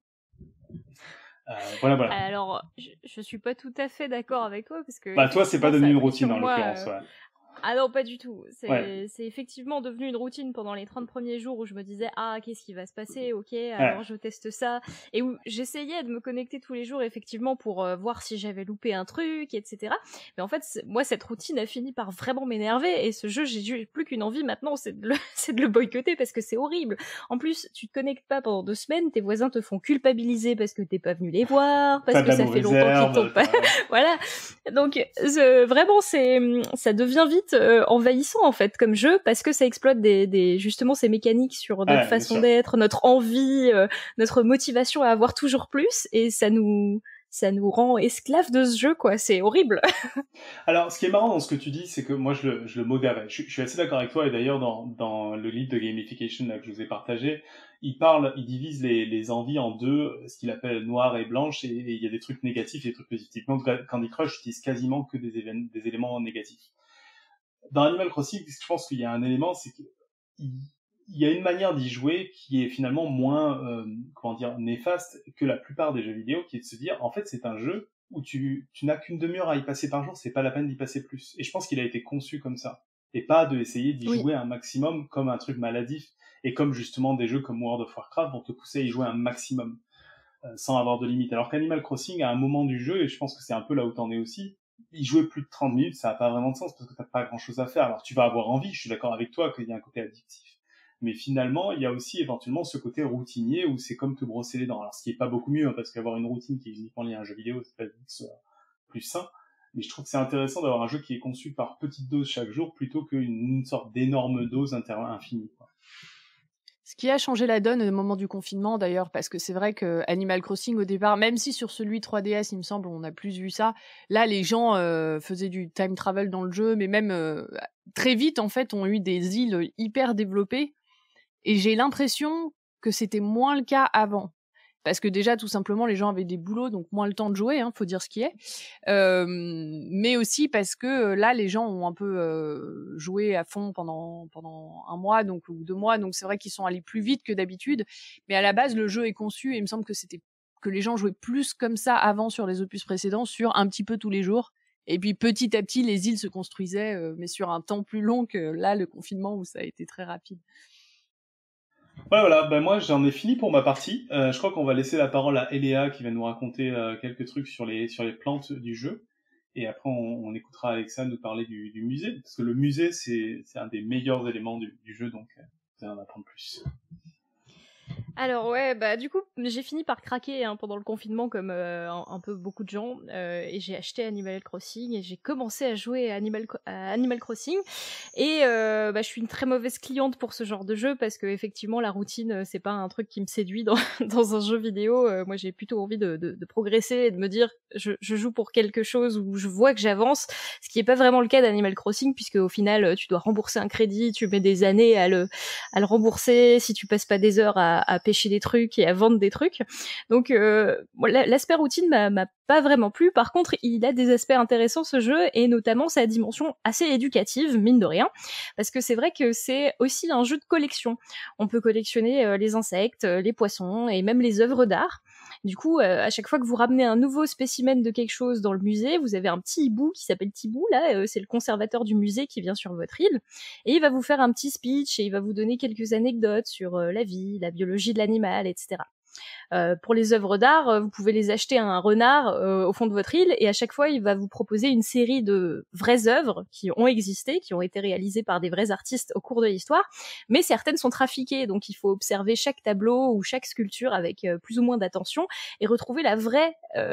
Voilà. Alors, je suis pas tout à fait d'accord avec toi parce que. Bah toi, c'est pas devenu une routine en moi, l'occurrence, ouais. Ah non, pas du tout. C'est effectivement devenu une routine pendant les 30 premiers jours où je me disais « Ah, qu'est-ce qui va se passer ? Ok, alors je teste ça. » Et où j'essayais de me connecter tous les jours, effectivement, pour voir si j'avais loupé un truc, etc. Mais en fait, moi, cette routine a fini par vraiment m'énerver. Et ce jeu, j'ai plus qu'une envie maintenant, c'est de le boycotter parce que c'est horrible. En plus, tu te connectes pas pendant 2 semaines, tes voisins te font culpabiliser parce que t'es pas venu les voir, parce que ça fait longtemps qu'ils t'ont pas... Voilà. Donc, vraiment, ça devient vite envahissant en fait comme jeu parce que ça exploite justement ces mécaniques sur notre façon d'être, notre envie, notre motivation à avoir toujours plus, et ça nous rend esclaves de ce jeu, quoi. C'est horrible. Alors, ce qui est marrant dans ce que tu dis, c'est que moi je le modérais. Je suis assez d'accord avec toi, et d'ailleurs dans le livre de gamification là, que je vous ai partagé, il divise les envies en deux, ce qu'il appelle noir et blanche, et il y a des trucs négatifs et des trucs positifs. Donc Candy Crush utilise quasiment que des éléments négatifs. Dans Animal Crossing, je pense qu'il y a un élément, c'est qu'il y a une manière d'y jouer qui est finalement moins, néfaste que la plupart des jeux vidéo, qui est de se dire, en fait, c'est un jeu où tu n'as qu'une demi-heure à y passer par jour, c'est pas la peine d'y passer plus. Et je pense qu'il a été conçu comme ça. Et pas d'essayer d'y jouer un maximum comme un truc maladif, et comme justement des jeux comme World of Warcraft vont te pousser à y jouer un maximum, sans avoir de limite. Alors qu'Animal Crossing, à un moment du jeu, et je pense que c'est un peu là où t'en es aussi, y jouer plus de 30 minutes, ça n'a pas vraiment de sens parce que t'as pas grand chose à faire. Alors tu vas avoir envie, je suis d'accord avec toi qu'il y a un côté addictif. Mais finalement, il y a aussi éventuellement ce côté routinier où c'est comme te brosser les dents. Alors ce qui est pas beaucoup mieux, hein, parce qu'avoir une routine qui est uniquement liée à un jeu vidéo, c'est pas dit que ce soit plus sain. Mais je trouve que c'est intéressant d'avoir un jeu qui est conçu par petites doses chaque jour plutôt qu'une sorte d'énorme dose infinie, quoi. Ce qui a changé la donne au moment du confinement, d'ailleurs, parce que c'est vrai que Animal Crossing, au départ, même si sur celui 3DS, il me semble, on a plus vu ça, là, les gens faisaient du time travel dans le jeu, mais même très vite, en fait, ont eu des îles hyper développées. Et j'ai l'impression que c'était moins le cas avant. Parce que déjà, tout simplement, les gens avaient des boulots, donc moins le temps de jouer, faut dire ce qui est. Mais aussi parce que là, les gens ont un peu joué à fond pendant un mois ou 2 mois, donc c'est vrai qu'ils sont allés plus vite que d'habitude. Mais à la base, le jeu est conçu, et il me semble que les gens jouaient plus comme ça avant sur les opus précédents, sur un petit peu tous les jours. Et puis petit à petit, les îles se construisaient, mais sur un temps plus long que là, le confinement, où ça a été très rapide. Ouais, voilà, moi j'en ai fini pour ma partie. Je crois qu'on va laisser la parole à Eléa qui va nous raconter quelques trucs sur les plantes du jeu. Et après on écoutera Alexa nous parler du musée. Parce que le musée c'est un des meilleurs éléments du jeu, donc vous allez en apprendre plus. Alors ouais, du coup, j'ai fini par craquer pendant le confinement comme un peu beaucoup de gens, et j'ai acheté Animal Crossing et j'ai commencé à jouer à Animal Crossing, et je suis une très mauvaise cliente pour ce genre de jeu parce que effectivement la routine c'est pas un truc qui me séduit dans un jeu vidéo. Moi j'ai plutôt envie de progresser et de me dire je joue pour quelque chose où je vois que j'avance, ce qui est pas vraiment le cas d'Animal Crossing puisque au final tu dois rembourser un crédit, tu mets des années à le rembourser si tu passes pas des heures à pêcher des trucs et à vendre des trucs. Donc l'aspect routine m'a pas vraiment plu. Par contre, il a des aspects intéressants ce jeu, et notamment sa dimension assez éducative, mine de rien, parce que c'est vrai que c'est aussi un jeu de collection. On peut collectionner les insectes, les poissons et même les œuvres d'art. Du coup, à chaque fois que vous ramenez un nouveau spécimen de quelque chose dans le musée, vous avez un petit hibou qui s'appelle Tibou, là, c'est le conservateur du musée qui vient sur votre île, et il va vous faire un petit speech et il va vous donner quelques anecdotes sur la vie, la biologie de l'animal, etc. Pour les œuvres d'art, vous pouvez les acheter à un renard au fond de votre île, et à chaque fois il va vous proposer une série de vraies œuvres qui ont existé, qui ont été réalisées par des vrais artistes au cours de l'histoire, mais certaines sont trafiquées, donc il faut observer chaque tableau ou chaque sculpture avec plus ou moins d'attention et retrouver la vraie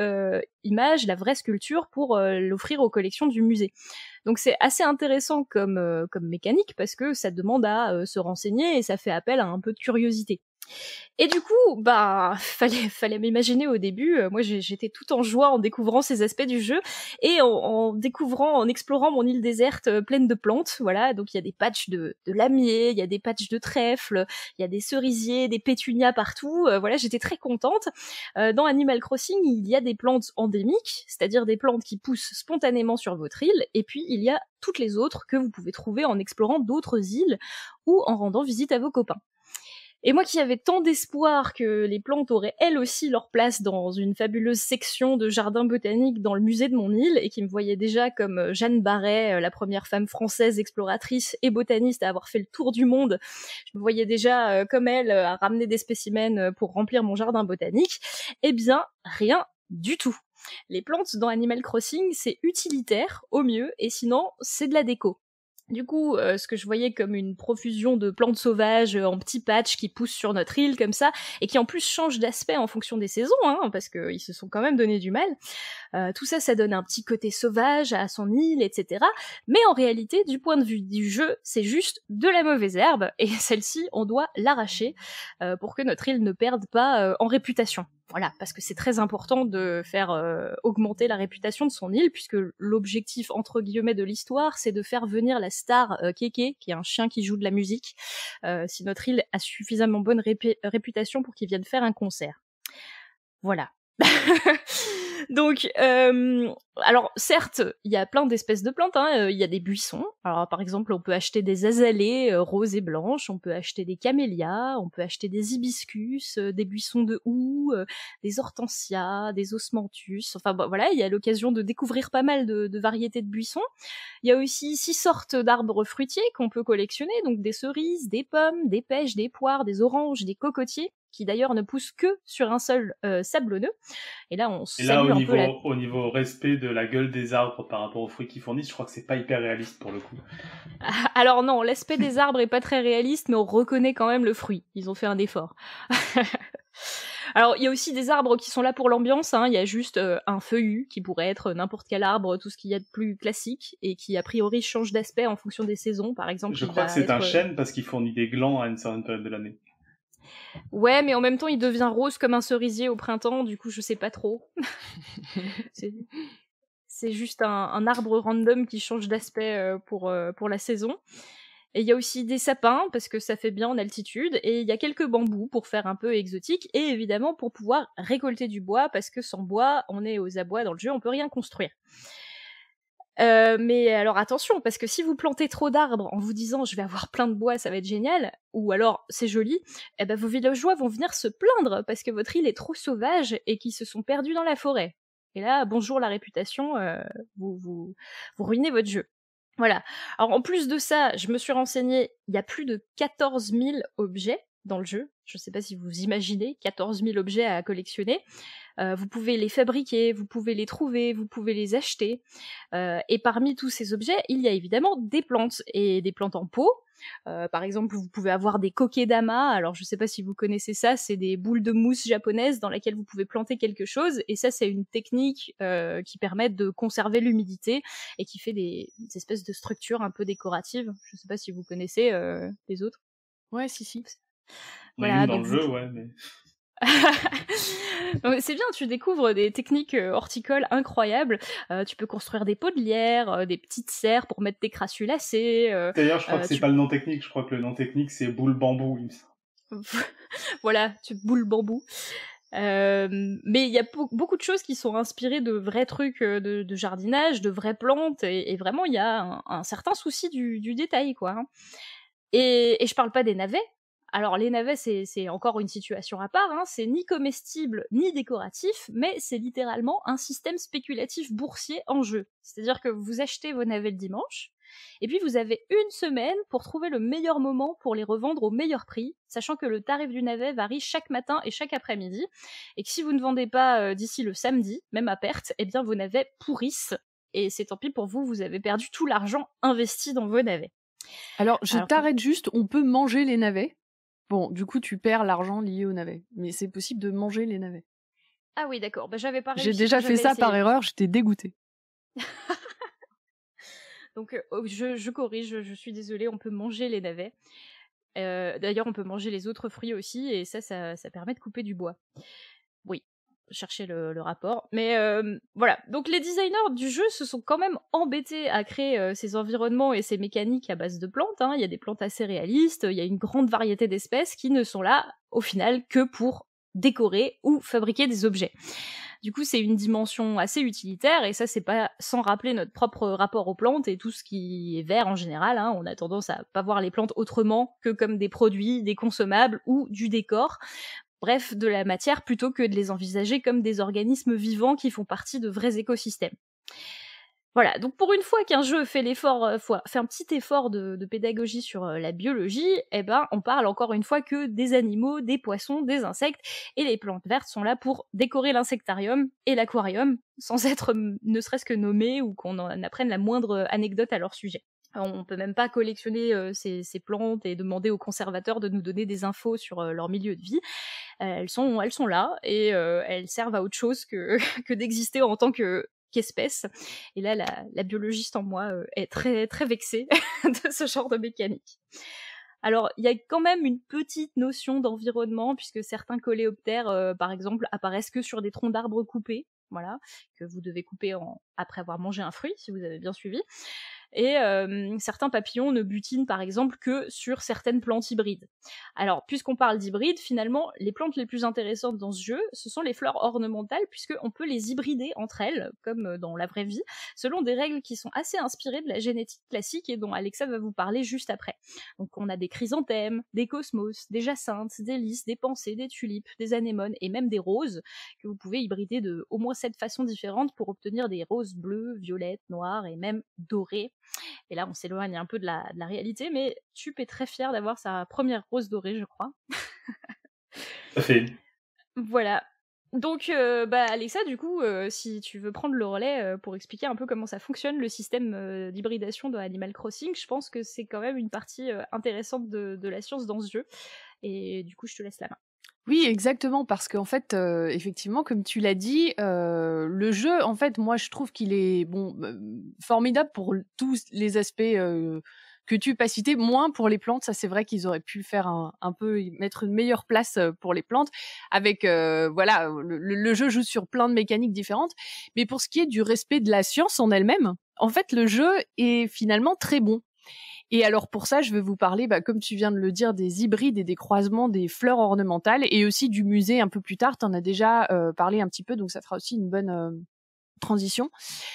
image, la vraie sculpture pour l'offrir aux collections du musée. Donc c'est assez intéressant comme mécanique parce que ça demande à se renseigner et ça fait appel à un peu de curiosité. Et du coup, fallait m'imaginer au début. Moi, j'étais tout en joie en découvrant ces aspects du jeu et en explorant mon île déserte pleine de plantes. Voilà, donc il y a des patchs de lamiers, il y a des patchs de trèfle, il y a des cerisiers, des pétunias partout. Voilà, j'étais très contente. Dans Animal Crossing, il y a des plantes endémiques, c'est-à-dire des plantes qui poussent spontanément sur votre île, et puis il y a toutes les autres que vous pouvez trouver en explorant d'autres îles ou en rendant visite à vos copains. Et moi qui avais tant d'espoir que les plantes auraient elles aussi leur place dans une fabuleuse section de jardin botanique dans le musée de mon île, et qui me voyais déjà comme Jeanne Barret, la première femme française exploratrice et botaniste à avoir fait le tour du monde, je me voyais déjà comme elle à ramener des spécimens pour remplir mon jardin botanique, eh bien rien du tout. Les plantes dans Animal Crossing, c'est utilitaire au mieux, et sinon c'est de la déco. Du coup, ce que je voyais comme une profusion de plantes sauvages en petits patchs qui poussent sur notre île comme ça, et qui en plus changent d'aspect en fonction des saisons, parce qu'ils se sont quand même donné du mal, tout ça, ça donne un petit côté sauvage à son île, etc. Mais en réalité, du point de vue du jeu, c'est juste de la mauvaise herbe, et celle-ci, on doit l'arracher pour que notre île ne perde pas en réputation. Voilà, parce que c'est très important de faire augmenter la réputation de son île, puisque l'objectif, entre guillemets, de l'histoire, c'est de faire venir la star Kéké, qui est un chien qui joue de la musique, si notre île a suffisamment bonne réputation pour qu'il vienne faire un concert. Voilà. Donc, alors certes, il y a plein d'espèces de plantes, il y a des buissons. Alors par exemple, on peut acheter des azalées roses et blanches, on peut acheter des camélias, on peut acheter des hibiscus, des buissons de houx, des hortensias, des osmanthus. Enfin voilà, il y a l'occasion de découvrir pas mal de variétés de buissons. Il y a aussi 6 sortes d'arbres fruitiers qu'on peut collectionner, donc des cerises, des pommes, des pêches, des poires, des oranges, des cocotiers, qui d'ailleurs ne poussent que sur un sol sablonneux. Et là, au niveau respect de la gueule des arbres par rapport aux fruits qu'ils fournissent, je crois que c'est pas hyper réaliste pour le coup. Alors non, l'aspect des arbres est pas très réaliste, mais on reconnaît quand même le fruit. Ils ont fait un effort. Alors, il y a aussi des arbres qui sont là pour l'ambiance, il y a juste un feuillu, qui pourrait être n'importe quel arbre, tout ce qu'il y a de plus classique, et qui a priori change d'aspect en fonction des saisons, par exemple. Je crois que c'est un chêne parce qu'il fournit des glands à une certaine période de l'année. Ouais, mais en même temps, il devient rose comme un cerisier au printemps, du coup, je sais pas trop. c'est, c'est juste un arbre random qui change d'aspect pour la saison. Et il y a aussi des sapins, parce que ça fait bien en altitude, et il y a quelques bambous pour faire un peu exotique, et évidemment pour pouvoir récolter du bois, parce que sans bois, on est aux abois dans le jeu, on peut rien construire. Mais alors attention, parce que si vous plantez trop d'arbres en vous disant je vais avoir plein de bois, ça va être génial, ou alors c'est joli, eh ben vos villageois vont venir se plaindre parce que votre île est trop sauvage et qu'ils se sont perdus dans la forêt. Et là, bonjour la réputation, vous ruinez votre jeu. Voilà. Alors en plus de ça, je me suis renseignée, il y a plus de 14 000 objets dans le jeu. Je sais pas si vous imaginez, 14 000 objets à collectionner. Vous pouvez les fabriquer, vous pouvez les trouver, vous pouvez les acheter. Et parmi tous ces objets, il y a évidemment des plantes, et des plantes en pot. Par exemple, vous pouvez avoir des kokedama. Alors, je sais pas si vous connaissez ça, c'est des boules de mousse japonaises dans lesquelles vous pouvez planter quelque chose. Et ça, c'est une technique qui permet de conserver l'humidité et qui fait des espèces de structures un peu décoratives. Je sais pas si vous connaissez les autres. Ouais, si. Voilà, dans le jeu, ouais, mais... C'est bien, tu découvres des techniques horticoles incroyables. Tu peux construire des pots de lierre, des petites serres pour mettre tes crassulacées. D'ailleurs, je crois que c'est pas le nom technique. Je crois que le nom technique, c'est boule bambou. Voilà, tu boule bambou. Mais il y a beaucoup de choses qui sont inspirées de vrais trucs de jardinage, de vraies plantes, et vraiment, il y a un certain souci du détail, quoi. Hein. Et je parle pas des navets. Alors les navets, c'est encore une situation à part, hein. C'est ni comestible ni décoratif, mais c'est littéralement un système spéculatif boursier en jeu. C'est-à-dire que vous achetez vos navets le dimanche, et puis vous avez une semaine pour trouver le meilleur moment pour les revendre au meilleur prix, sachant que le tarif du navet varie chaque matin et chaque après-midi, et que si vous ne vendez pas d'ici le samedi, même à perte, eh bien vos navets pourrissent, et c'est tant pis pour vous, vous avez perdu tout l'argent investi dans vos navets. Alors, t'arrête juste, on peut manger les navets. Bon, du coup, tu perds l'argent lié aux navets. Mais c'est possible de manger les navets. Ah oui, d'accord. Bah, j'avais pas réussi. J'ai déjà fait ça par erreur, j'étais dégoûtée. Donc, je corrige, je suis désolée, on peut manger les navets. D'ailleurs, on peut manger les autres fruits aussi, et ça permet de couper du bois. Oui, chercher le rapport. Mais voilà. Donc, les designers du jeu se sont quand même embêtés à créer ces environnements et ces mécaniques à base de plantes. Hein. Il y a des plantes assez réalistes, il y a une grande variété d'espèces qui ne sont là, au final, que pour décorer ou fabriquer des objets. Du coup, c'est une dimension assez utilitaire, et ça, c'est pas sans rappeler notre propre rapport aux plantes et tout ce qui est vert en général. Hein. On a tendance à pas voir les plantes autrement que comme des produits, des consommables ou du décor. Bref, de la matière, plutôt que de les envisager comme des organismes vivants qui font partie de vrais écosystèmes. Voilà, donc pour une fois qu'un jeu fait un petit effort de pédagogie sur la biologie, eh ben on parle encore une fois que des animaux, des poissons, des insectes, et les plantes vertes sont là pour décorer l'insectarium et l'aquarium, sans être ne serait-ce que nommés ou qu'on en apprenne la moindre anecdote à leur sujet. On peut même pas collectionner ces plantes et demander aux conservateurs de nous donner des infos sur leur milieu de vie. Elles sont là, et elles servent à autre chose que d'exister en tant qu'espèce. Et là, la biologiste en moi est très, très vexée de ce genre de mécanique. Alors, il y a quand même une petite notion d'environnement, puisque certains coléoptères, par exemple, apparaissent que sur des troncs d'arbres coupés, voilà, que vous devez couper après avoir mangé un fruit, si vous avez bien suivi. Et certains papillons ne butinent par exemple que sur certaines plantes hybrides. Alors, puisqu'on parle d'hybrides, finalement, les plantes les plus intéressantes dans ce jeu, ce sont les fleurs ornementales, puisqu'on peut les hybrider entre elles, comme dans la vraie vie, selon des règles qui sont assez inspirées de la génétique classique et dont Alexa va vous parler juste après. Donc on a des chrysanthèmes, des cosmos, des jacinthes, des lys, des pensées, des tulipes, des anémones et même des roses, que vous pouvez hybrider de au moins 7 façons différentes pour obtenir des roses bleues, violettes, noires et même dorées. Et là, on s'éloigne un peu de la réalité, mais Tup est très fière d'avoir sa première rose dorée, je crois. Ça fait. Voilà. Donc, Alexa, du coup, si tu veux prendre le relais pour expliquer un peu comment ça fonctionne, le système d'hybridation de Animal Crossing, je pense que c'est quand même une partie intéressante de la science dans ce jeu. Et du coup, je te laisse la main. Oui, exactement, parce qu'en fait, effectivement, comme tu l'as dit, le jeu, en fait, moi, je trouve qu'il est formidable pour tous les aspects que tu pas cité, moins pour les plantes. Ça, c'est vrai qu'ils auraient pu faire mettre une meilleure place pour les plantes. Avec voilà, le jeu joue sur plein de mécaniques différentes. Mais pour ce qui est du respect de la science en elle-même, en fait, le jeu est finalement très bon. Et alors pour ça, je vais vous parler, comme tu viens de le dire, des hybrides et des croisements des fleurs ornementales et aussi du musée un peu plus tard. Tu en as déjà parlé un petit peu, donc ça fera aussi une bonne transition.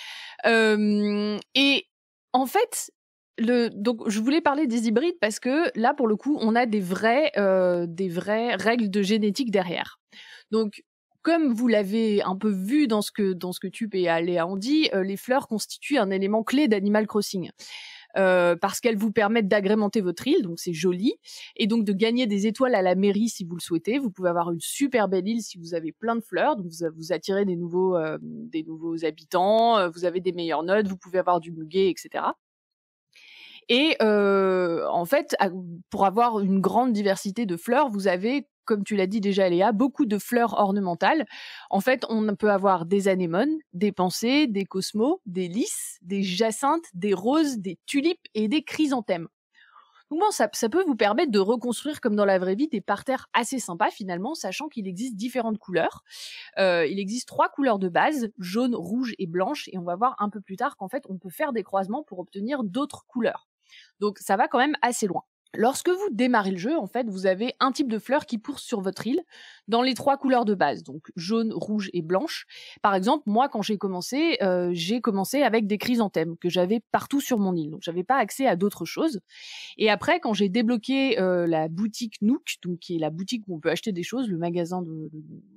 Et en fait, donc je voulais parler des hybrides parce que là, pour le coup, on a des vraies règles de génétique derrière. Donc, comme vous l'avez un peu vu dans ce que Tup et Aléa ont dit, les fleurs constituent un élément clé d'Animal Crossing. Parce qu'elles vous permettent d'agrémenter votre île, donc c'est joli, et donc de gagner des étoiles à la mairie si vous le souhaitez. Vous pouvez avoir une super belle île si vous avez plein de fleurs, donc vous attirez des nouveaux habitants, vous avez des meilleures notes, vous pouvez avoir du muguet, etc. Et en fait, pour avoir une grande diversité de fleurs, vous avez, comme tu l'as dit déjà Léa, beaucoup de fleurs ornementales. En fait, on peut avoir des anémones, des pensées, des cosmos, des lys, des jacinthes, des roses, des tulipes et des chrysanthèmes. Donc bon, ça peut vous permettre de reconstruire, comme dans la vraie vie, des parterres assez sympas finalement, sachant qu'il existe différentes couleurs. Il existe 3 couleurs de base, jaune, rouge et blanche, et on va voir un peu plus tard qu'en fait, on peut faire des croisements pour obtenir d'autres couleurs. Donc ça va quand même assez loin. Lorsque vous démarrez le jeu, en fait, vous avez un type de fleur qui pousse sur votre île dans les 3 couleurs de base, donc jaune, rouge et blanche. Par exemple, moi, quand j'ai commencé avec des chrysanthèmes que j'avais partout sur mon île, donc j'avais pas accès à d'autres choses. Et après, quand j'ai débloqué la boutique Nook, donc qui est la boutique où on peut acheter des choses, le magasin de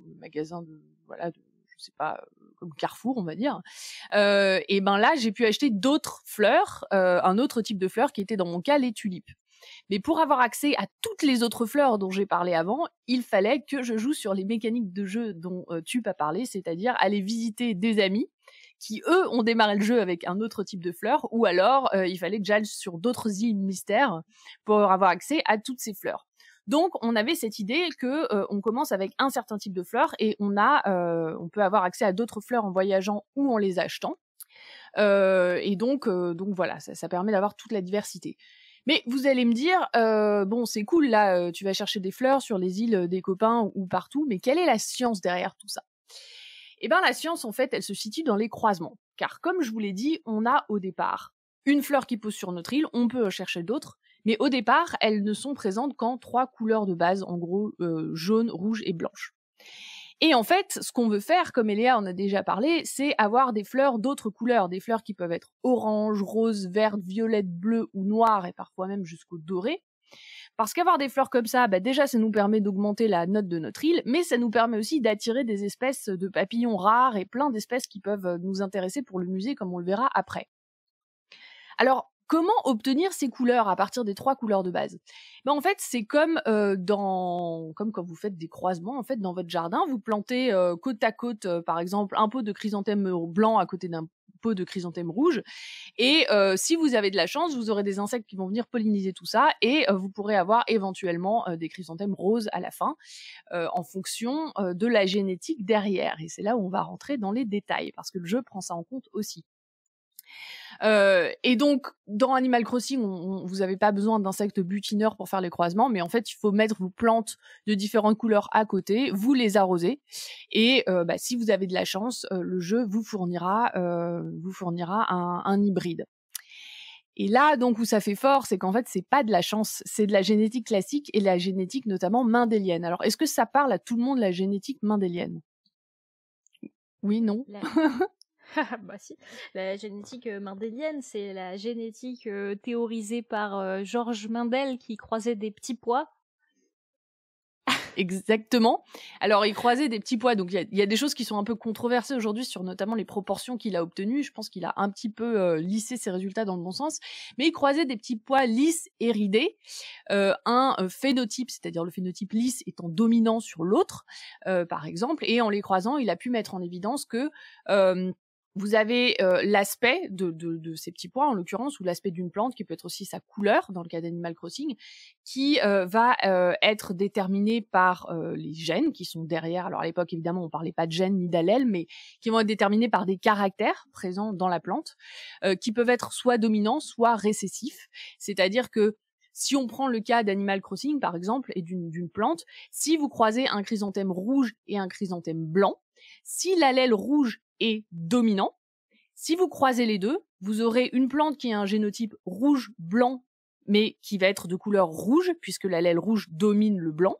je sais pas, comme Carrefour, on va dire. Et ben là, j'ai pu acheter d'autres fleurs, un autre type de fleurs qui était dans mon cas les tulipes. Mais pour avoir accès à toutes les autres fleurs dont j'ai parlé avant, il fallait que je joue sur les mécaniques de jeu dont Tup a parlé, c'est-à-dire aller visiter des amis qui, eux, ont démarré le jeu avec un autre type de fleurs, ou alors il fallait que j'aille sur d'autres îles mystères pour avoir accès à toutes ces fleurs. Donc, on avait cette idée que on commence avec un certain type de fleurs et on peut avoir accès à d'autres fleurs en voyageant ou en les achetant. Et donc voilà, ça permet d'avoir toute la diversité. Mais vous allez me dire, bon, c'est cool, là, tu vas chercher des fleurs sur les îles des copains ou partout, mais quelle est la science derrière tout ça ? Eh bien, la science, en fait, elle se situe dans les croisements. Car comme je vous l'ai dit, on a au départ une fleur qui pousse sur notre île, on peut chercher d'autres, mais au départ, elles ne sont présentes qu'en 3 couleurs de base, en gros, jaune, rouge et blanche. Et en fait, ce qu'on veut faire, comme Eléa en a déjà parlé, c'est avoir des fleurs d'autres couleurs, des fleurs qui peuvent être orange, rose, verte, violette, bleue ou noire, et parfois même jusqu'au doré. Parce qu'avoir des fleurs comme ça, déjà, ça nous permet d'augmenter la note de notre île, mais ça nous permet aussi d'attirer des espèces de papillons rares et plein d'espèces qui peuvent nous intéresser pour le musée, comme on le verra après. Alors, comment obtenir ces couleurs à partir des 3 couleurs de base ? En fait, c'est comme comme quand vous faites des croisements en fait dans votre jardin, vous plantez côte à côte, par exemple, un pot de chrysanthème blanc à côté d'un pot de chrysanthème rouge, et si vous avez de la chance, vous aurez des insectes qui vont venir polliniser tout ça, et vous pourrez avoir éventuellement des chrysanthèmes roses à la fin, en fonction de la génétique derrière. Et c'est là où on va rentrer dans les détails, parce que le jeu prend ça en compte aussi. Et donc, dans Animal Crossing, vous n'avez pas besoin d'insectes butineurs pour faire les croisements, mais en fait, il faut mettre vos plantes de différentes couleurs à côté, vous les arrosez, et si vous avez de la chance, le jeu vous fournira un hybride. Et là, donc, où ça fait fort, c'est qu'en fait, c'est pas de la chance, c'est de la génétique classique, et la génétique notamment mendélienne. Alors, est-ce que ça parle à tout le monde, la génétique mendélienne ? Oui, non ? Bah si, la génétique mendélienne, c'est la génétique théorisée par Georges Mendel qui croisait des petits pois. Exactement. Alors, il croisait des petits pois, donc il y a des choses qui sont un peu controversées aujourd'hui sur notamment les proportions qu'il a obtenues. Je pense qu'il a un petit peu lissé ses résultats dans le bon sens, mais il croisait des petits pois lisses et ridés, un phénotype, c'est-à-dire le phénotype lisse étant dominant sur l'autre, par exemple, et en les croisant, il a pu mettre en évidence que vous avez l'aspect de ces petits points, en l'occurrence, ou l'aspect d'une plante, qui peut être aussi sa couleur, dans le cas d'Animal Crossing, qui va être déterminé par les gènes qui sont derrière. Alors à l'époque, évidemment, on parlait pas de gènes ni d'allèles, mais qui vont être déterminés par des caractères présents dans la plante, qui peuvent être soit dominants, soit récessifs. C'est-à-dire que si on prend le cas d'Animal Crossing, par exemple, et d'une plante, si vous croisez un chrysanthème rouge et un chrysanthème blanc, si l'allèle rouge est dominant, si vous croisez les deux, vous aurez une plante qui a un génotype rouge-blanc, mais qui va être de couleur rouge, puisque l'allèle rouge domine le blanc.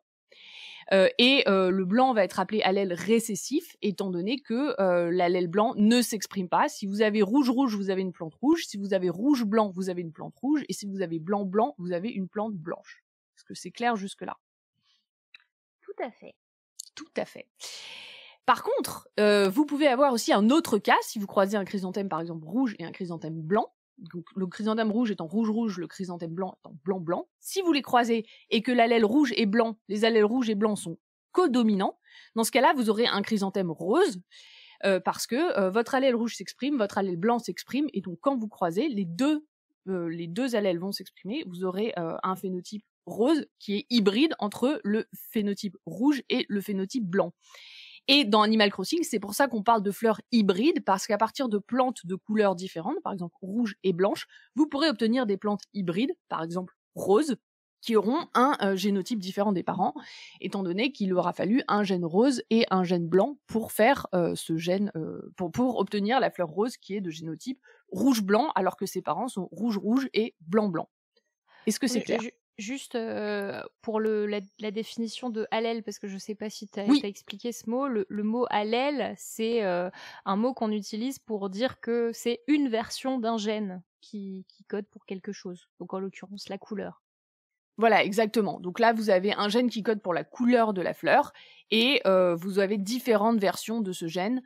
Et le blanc va être appelé allèle récessif, étant donné que l'allèle blanc ne s'exprime pas. Si vous avez rouge-rouge, vous avez une plante rouge. Si vous avez rouge-blanc, vous avez une plante rouge. Et si vous avez blanc-blanc, vous avez une plante blanche. Est-ce que c'est clair jusque-là? Tout à fait. Tout à fait. Par contre, vous pouvez avoir aussi un autre cas, si vous croisez un chrysanthème par exemple rouge et un chrysanthème blanc. Donc, le chrysanthème rouge étant rouge-rouge, le chrysanthème blanc étant blanc-blanc. Si vous les croisez et que l'allèle rouge et blanc, les allèles rouges et blancs sont codominants, dans ce cas-là, vous aurez un chrysanthème rose, parce que votre allèle rouge s'exprime, votre allèle blanc s'exprime, et donc quand vous croisez, les deux allèles vont s'exprimer, vous aurez un phénotype rose qui est hybride entre le phénotype rouge et le phénotype blanc. Et dans Animal Crossing, c'est pour ça qu'on parle de fleurs hybrides, parce qu'à partir de plantes de couleurs différentes, par exemple rouge et blanche, vous pourrez obtenir des plantes hybrides, par exemple roses, qui auront un génotype différent des parents, étant donné qu'il aura fallu un gène rose et un gène blanc pour faire ce gène, pour obtenir la fleur rose qui est de génotype rouge-blanc, alors que ses parents sont rouge-rouge et blanc-blanc. Est-ce que c'est clair? Juste pour la définition de allèle, parce que je sais pas si tu as Oui. expliqué ce mot, le mot allèle, c'est un mot qu'on utilise pour dire que c'est une version d'un gène qui code pour quelque chose, donc en l'occurrence la couleur. Voilà, exactement. Donc là, vous avez un gène qui code pour la couleur de la fleur, et vous avez différentes versions de ce gène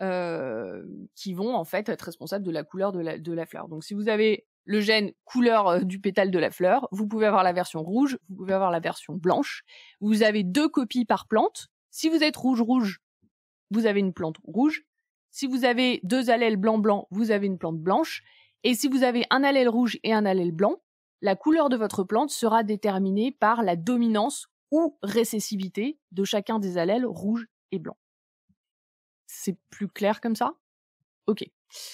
qui vont en fait être responsables de la couleur de la fleur. Donc si vous avez le gène couleur du pétale de la fleur, vous pouvez avoir la version rouge, vous pouvez avoir la version blanche. Vous avez 2 copies par plante. Si vous êtes rouge-rouge, vous avez une plante rouge. Si vous avez 2 allèles blanc-blanc, vous avez une plante blanche. Et si vous avez un allèle rouge et un allèle blanc, la couleur de votre plante sera déterminée par la dominance ou récessivité de chacun des allèles rouge et blanc. C'est plus clair comme ça? Ok.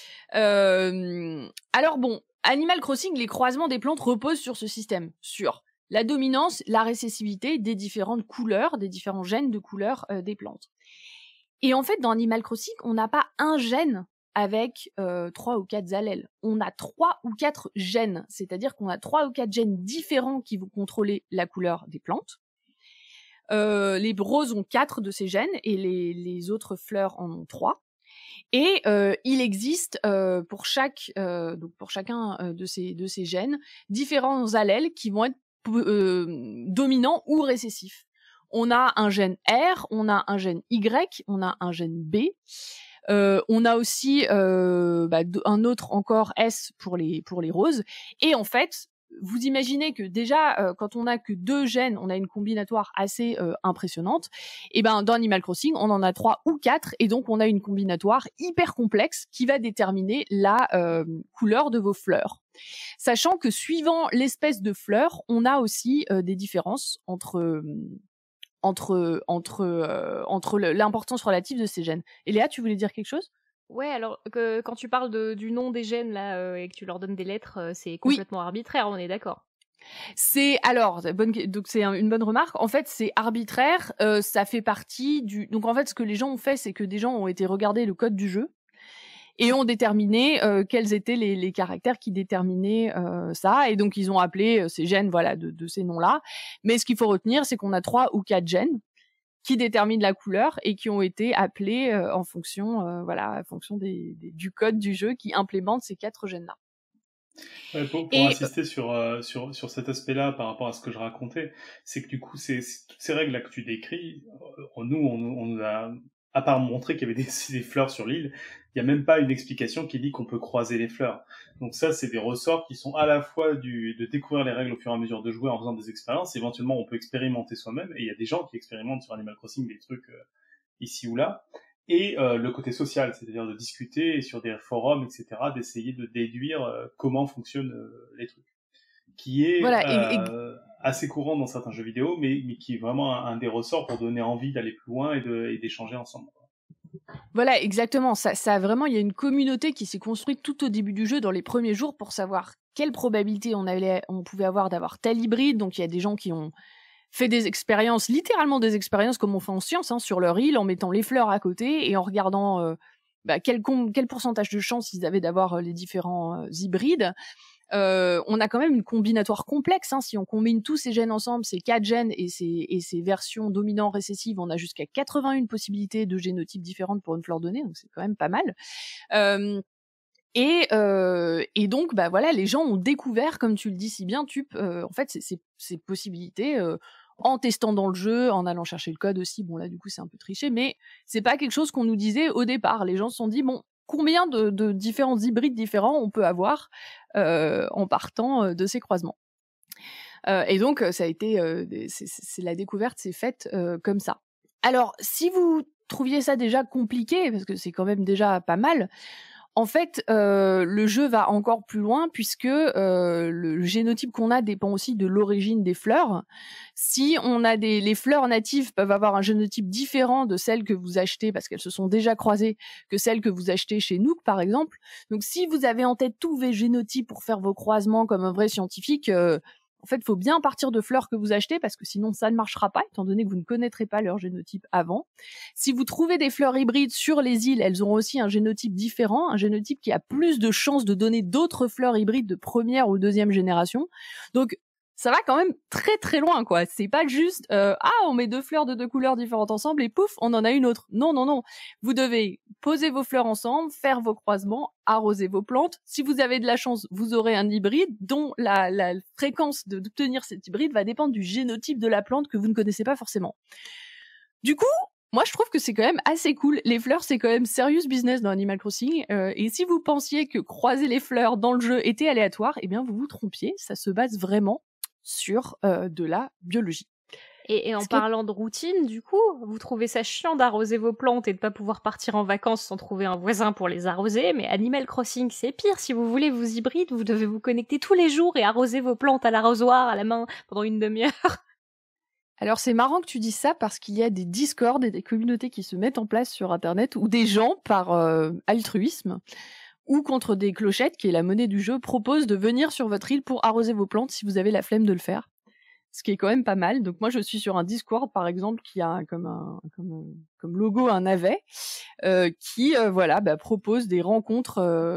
Alors bon, Animal Crossing, les croisements des plantes reposent sur ce système, sur la dominance, la récessivité des différentes couleurs, des différents gènes de couleurs des plantes. Et en fait, dans Animal Crossing, on n'a pas un gène avec 3 ou 4 allèles. On a 3 ou 4 gènes, c'est-à-dire qu'on a 3 ou 4 gènes différents qui vont contrôler la couleur des plantes. Les roses ont 4 de ces gènes et les autres fleurs en ont 3. Et il existe pour chacun de ces gènes différents allèles qui vont être dominants ou récessifs. On a un gène R, on a un gène Y, on a un gène B. On a aussi un autre encore S pour les roses. Et en fait, vous imaginez que déjà, quand on a que 2 gènes, on a une combinatoire assez impressionnante. Et ben dans Animal Crossing, on en a 3 ou 4, et donc on a une combinatoire hyper complexe qui va déterminer la couleur de vos fleurs. Sachant que suivant l'espèce de fleur, on a aussi des différences entre l'importance relative de ces gènes. Et Léa, tu voulais dire quelque chose? Ouais, alors quand tu parles du nom des gènes là et que tu leur donnes des lettres, c'est complètement arbitraire, on est d'accord? Donc c'est une bonne remarque. En fait, c'est arbitraire. Ça fait partie du. Donc en fait, ce que les gens ont fait, c'est que des gens ont été regarder le code du jeu et ont déterminé quels étaient les caractères qui déterminaient ça. Et donc ils ont appelé ces gènes, voilà, de ces noms-là. Mais ce qu'il faut retenir, c'est qu'on a 3 ou 4 gènes qui déterminent la couleur et qui ont été appelés en fonction du code du jeu qui implémente ces 4 gènes-là. Ouais, pour insister sur cet aspect-là par rapport à ce que je racontais, c'est que du coup, toutes ces règles-là que tu décris, on nous a, à part montrer qu'il y avait des fleurs sur l'île, il n'y a même pas une explication qui dit qu'on peut croiser les fleurs. Donc ça, c'est des ressorts qui sont à la fois de découvrir les règles au fur et à mesure de jouer en faisant des expériences. Éventuellement, on peut expérimenter soi-même, et il y a des gens qui expérimentent sur Animal Crossing des trucs ici ou là. et le côté social, c'est-à-dire de discuter et sur des forums, etc., d'essayer de déduire comment fonctionnent les trucs, qui est assez courant dans certains jeux vidéo, mais qui est vraiment un des ressorts pour donner envie d'aller plus loin et d'échanger ensemble. Voilà, exactement. Ça vraiment, il y a une communauté qui s'est construite tout au début du jeu, dans les premiers jours, pour savoir quelle probabilité on pouvait avoir d'avoir tel hybride. Donc, il y a des gens qui ont fait des expériences, littéralement des expériences comme on fait en science, sur leur île, en mettant les fleurs à côté et en regardant quel pourcentage de chance ils avaient d'avoir les différents hybrides. On a quand même une combinatoire complexe. Si on combine tous ces gènes ensemble, ces 4 gènes et ces versions dominantes récessives, on a jusqu'à 81 possibilités de génotypes différentes pour une fleur donnée, donc c'est quand même pas mal. Et donc, voilà, les gens ont découvert, comme tu le dis si bien, en fait, ces possibilités en testant dans le jeu, en allant chercher le code aussi. Bon, là, du coup, c'est un peu triché, mais c'est pas quelque chose qu'on nous disait au départ. Les gens se sont dit, bon, combien de différents hybrides différents on peut avoir en partant de ces croisements. Et donc, ça a été, la découverte s'est faite comme ça. Alors, si vous trouviez ça déjà compliqué, parce que c'est quand même déjà pas mal, en fait, le jeu va encore plus loin puisque le génotype qu'on a dépend aussi de l'origine des fleurs. Si on a les fleurs natives peuvent avoir un génotype différent de celles que vous achetez parce qu'elles se sont déjà croisées que celles que vous achetez chez Nook, par exemple. Donc, si vous avez en tête tous vos génotypes pour faire vos croisements comme un vrai scientifique, en fait, il faut bien partir de fleurs que vous achetez parce que sinon, ça ne marchera pas, étant donné que vous ne connaîtrez pas leur génotype avant. Si vous trouvez des fleurs hybrides sur les îles, elles ont aussi un génotype différent, un génotype qui a plus de chances de donner d'autres fleurs hybrides de première ou deuxième génération. Donc, ça va quand même très très loin, quoi. C'est pas juste on met 2 fleurs de 2 couleurs différentes ensemble et pouf, on en a une autre. Non, non, non. Vous devez poser vos fleurs ensemble, faire vos croisements, arroser vos plantes. Si vous avez de la chance, vous aurez un hybride dont la fréquence d'obtenir cet hybride va dépendre du génotype de la plante que vous ne connaissez pas forcément. Du coup, moi, je trouve que c'est quand même assez cool. Les fleurs, c'est quand même serious business dans Animal Crossing. Et si vous pensiez que croiser les fleurs dans le jeu était aléatoire, eh bien, vous vous trompiez. Ça se base vraiment sur de la biologie. Et en parlant de routine, du coup, vous trouvez ça chiant d'arroser vos plantes et de pas pouvoir partir en vacances sans trouver un voisin pour les arroser, mais Animal Crossing, c'est pire. Si vous voulez vos hybrides, vous devez vous connecter tous les jours et arroser vos plantes à l'arrosoir, à la main, pendant une demi-heure. Alors, c'est marrant que tu dises ça parce qu'il y a des Discord et des communautés qui se mettent en place sur Internet où des gens, par altruisme ou contre des clochettes, qui est la monnaie du jeu, proposent de venir sur votre île pour arroser vos plantes si vous avez la flemme de le faire. Ce qui est quand même pas mal. Donc moi, je suis sur un Discord, par exemple, qui a comme logo un navet, qui propose des rencontres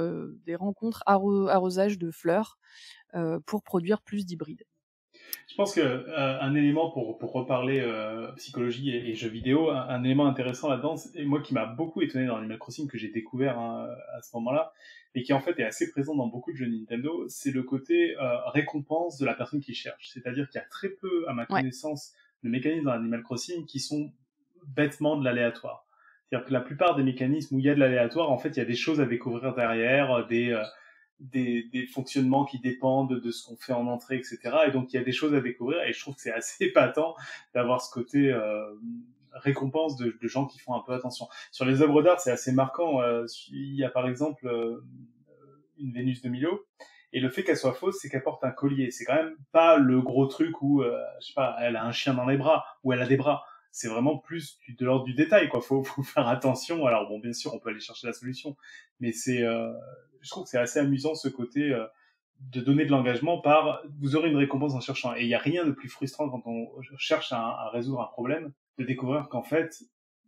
arrosage de fleurs pour produire plus d'hybrides. Je pense que un élément pour reparler psychologie et jeux vidéo, un élément intéressant là-dedans, et moi qui m'a beaucoup étonné dans Animal Crossing, que j'ai découvert à ce moment-là, et qui en fait est assez présent dans beaucoup de jeux Nintendo, c'est le côté récompense de la personne qui cherche. C'est-à-dire qu'il y a très peu, à ma connaissance, de mécanismes dans Animal Crossing qui sont bêtement de l'aléatoire. C'est-à-dire que la plupart des mécanismes où il y a de l'aléatoire, en fait, il y a des choses à découvrir derrière, des fonctionnements qui dépendent de ce qu'on fait en entrée, etc. Et donc, il y a des choses à découvrir, et je trouve que c'est assez épatant d'avoir ce côté récompense de gens qui font un peu attention. Sur les œuvres d'art, c'est assez marquant. Il y a par exemple une Vénus de Milo, et le fait qu'elle soit fausse, c'est qu'elle porte un collier. C'est quand même pas le gros truc où, je sais pas, elle a un chien dans les bras, ou elle a des bras. C'est vraiment plus de l'ordre du détail, quoi. Faut faire attention. Alors bon, bien sûr, on peut aller chercher la solution, mais je trouve que c'est assez amusant ce côté de donner de l'engagement par vous aurez une récompense en cherchant. Et il y a rien de plus frustrant quand on cherche à résoudre un problème, de découvrir qu'en fait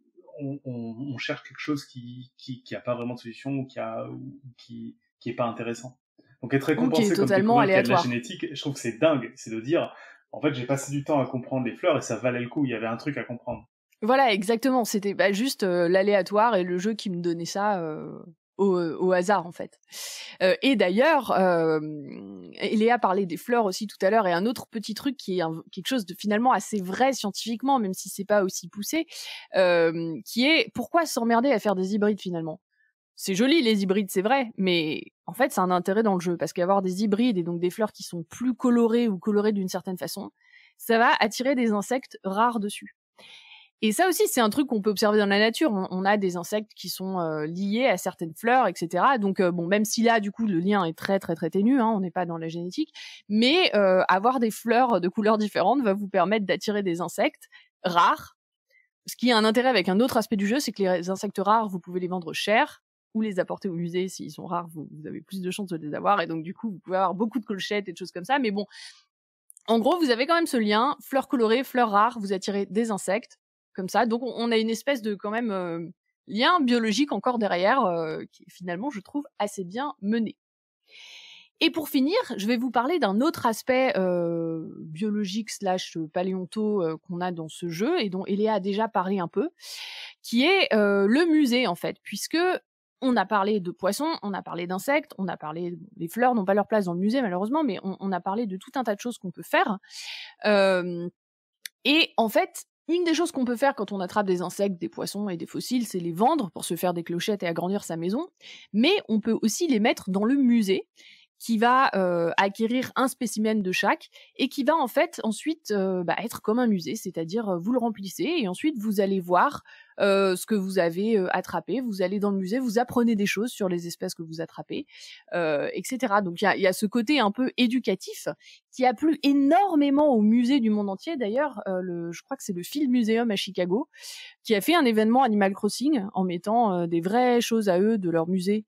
on cherche quelque chose qui a pas vraiment de solution ou qui est pas intéressant. Donc être récompensé comme découvrir qu'il y a de la génétique, je trouve que c'est dingue. C'est de dire en fait, j'ai passé du temps à comprendre les fleurs et ça valait le coup. Il y avait un truc à comprendre. Voilà, exactement. C'était juste l'aléatoire et le jeu qui me donnait ça au hasard, en fait. Et d'ailleurs, Léa parlait des fleurs aussi tout à l'heure, et un autre petit truc qui est quelque chose de finalement assez vrai scientifiquement, même si c'est pas aussi poussé, qui est pourquoi s'emmerder à faire des hybrides finalement. C'est joli les hybrides, c'est vrai, mais en fait c'est un intérêt dans le jeu, parce qu'avoir des hybrides et donc des fleurs qui sont plus colorées ou colorées d'une certaine façon, ça va attirer des insectes rares dessus. Et ça aussi, c'est un truc qu'on peut observer dans la nature. On a des insectes qui sont liés à certaines fleurs, etc. Donc, bon, même si là, du coup, le lien est très, très, très ténu, hein, on n'est pas dans la génétique, mais avoir des fleurs de couleurs différentes va vous permettre d'attirer des insectes rares. Ce qui a un intérêt avec un autre aspect du jeu, c'est que les insectes rares, vous pouvez les vendre cher ou les apporter au musée. S'ils sont rares, vous avez plus de chances de les avoir. Et donc, du coup, vous pouvez avoir beaucoup de clochettes et de choses comme ça. Mais bon, en gros, vous avez quand même ce lien, fleurs colorées, fleurs rares, vous attirez des insectes. Comme ça, donc on a une espèce de quand même lien biologique encore derrière qui est finalement, je trouve, assez bien mené. Et pour finir, je vais vous parler d'un autre aspect biologique / paléonto qu'on a dans ce jeu et dont Eléa a déjà parlé un peu, qui est le musée en fait, puisque on a parlé de poissons, on a parlé d'insectes, on a parlé les fleurs n'ont pas leur place dans le musée malheureusement, mais on a parlé de tout un tas de choses qu'on peut faire. Et en fait, une des choses qu'on peut faire quand on attrape des insectes, des poissons et des fossiles, c'est les vendre pour se faire des clochettes et agrandir sa maison. Mais on peut aussi les mettre dans le musée, qui va acquérir un spécimen de chaque et qui va en fait ensuite être comme un musée, c'est-à-dire vous le remplissez et ensuite vous allez voir ce que vous avez attrapé, vous allez dans le musée, vous apprenez des choses sur les espèces que vous attrapez, etc. Donc il y a ce côté un peu éducatif qui a plu énormément aux musées du monde entier. D'ailleurs, je crois que c'est le Field Museum à Chicago qui a fait un événement Animal Crossing en mettant des vraies choses à eux de leur musée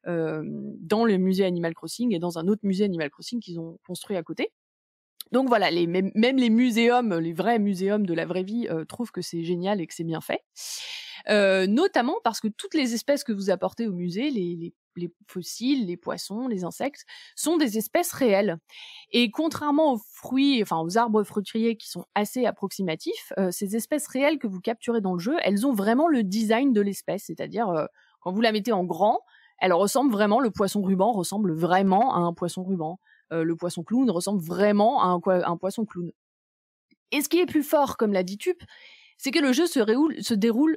dans le musée Animal Crossing et dans un autre musée Animal Crossing qu'ils ont construit à côté. Donc voilà, même les muséums, les vrais muséums de la vraie vie trouvent que c'est génial et que c'est bien fait. Notamment parce que toutes les espèces que vous apportez au musée, les fossiles, les poissons, les insectes, sont des espèces réelles. Et contrairement aux fruits, enfin aux arbres fruitiers qui sont assez approximatifs, ces espèces réelles que vous capturez dans le jeu, elles ont vraiment le design de l'espèce, c'est-à-dire quand vous la mettez en grand, elle ressemble vraiment, le poisson ruban ressemble vraiment à un poisson ruban. Le poisson clown ressemble vraiment à un poisson clown. Et ce qui est plus fort, comme l'a dit Tup, c'est que le jeu se déroule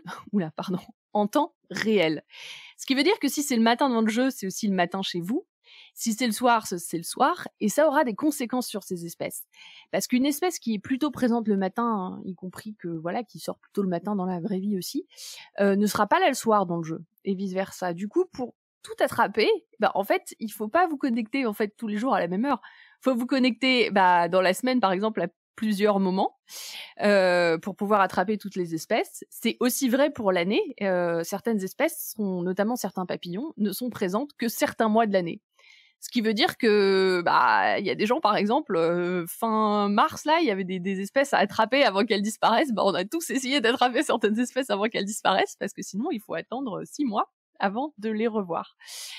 en temps réel. Ce qui veut dire que si c'est le matin dans le jeu, c'est aussi le matin chez vous. Si c'est le soir, c'est le soir. Et ça aura des conséquences sur ces espèces. Parce qu'une espèce qui est plutôt présente le matin, y compris qui sort plutôt le matin dans la vraie vie aussi, ne sera pas là le soir dans le jeu. Et vice versa. Du coup, pour tout attraper, en fait, il faut pas vous connecter en fait tous les jours à la même heure. Faut vous connecter dans la semaine par exemple à plusieurs moments pour pouvoir attraper toutes les espèces. C'est aussi vrai pour l'année. Certaines espèces, notamment certains papillons, ne sont présentes que certains mois de l'année. Ce qui veut dire que il y a des gens par exemple fin mars là, il y avait des espèces à attraper avant qu'elles disparaissent. On a tous essayé d'attraper certaines espèces avant qu'elles disparaissent parce que sinon il faut attendre 6 mois avant de les revoir.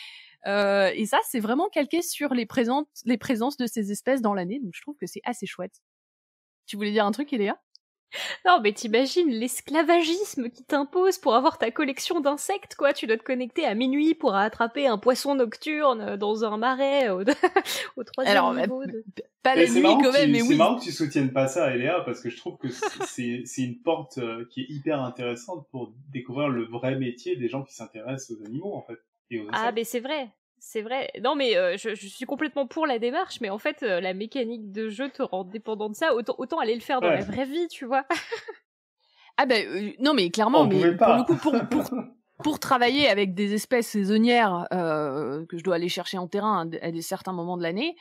Et ça, c'est vraiment calqué sur les présences de ces espèces dans l'année, donc je trouve que c'est assez chouette. Tu voulais dire un truc, Eléa ? Non, mais t'imagines l'esclavagisme qui t'impose pour avoir ta collection d'insectes, quoi. Tu dois te connecter à minuit pour attraper un poisson nocturne dans un marais au 3e niveau. Pas la nuit quand même, mais oui. C'est marrant que tu soutiennes pas ça, Eléa, parce que je trouve que c'est une porte qui est hyper intéressante pour découvrir le vrai métier des gens qui s'intéressent aux animaux, en fait. Et aux insectes. Ah, mais c'est vrai. C'est vrai. Non, mais je suis complètement pour la démarche, mais en fait, la mécanique de jeu te rend dépendant de ça. Autant aller le faire dans la vraie vie, tu vois. Non, mais clairement, mais pour le coup, pour travailler avec des espèces saisonnières que je dois aller chercher en terrain à certains moments de l'année,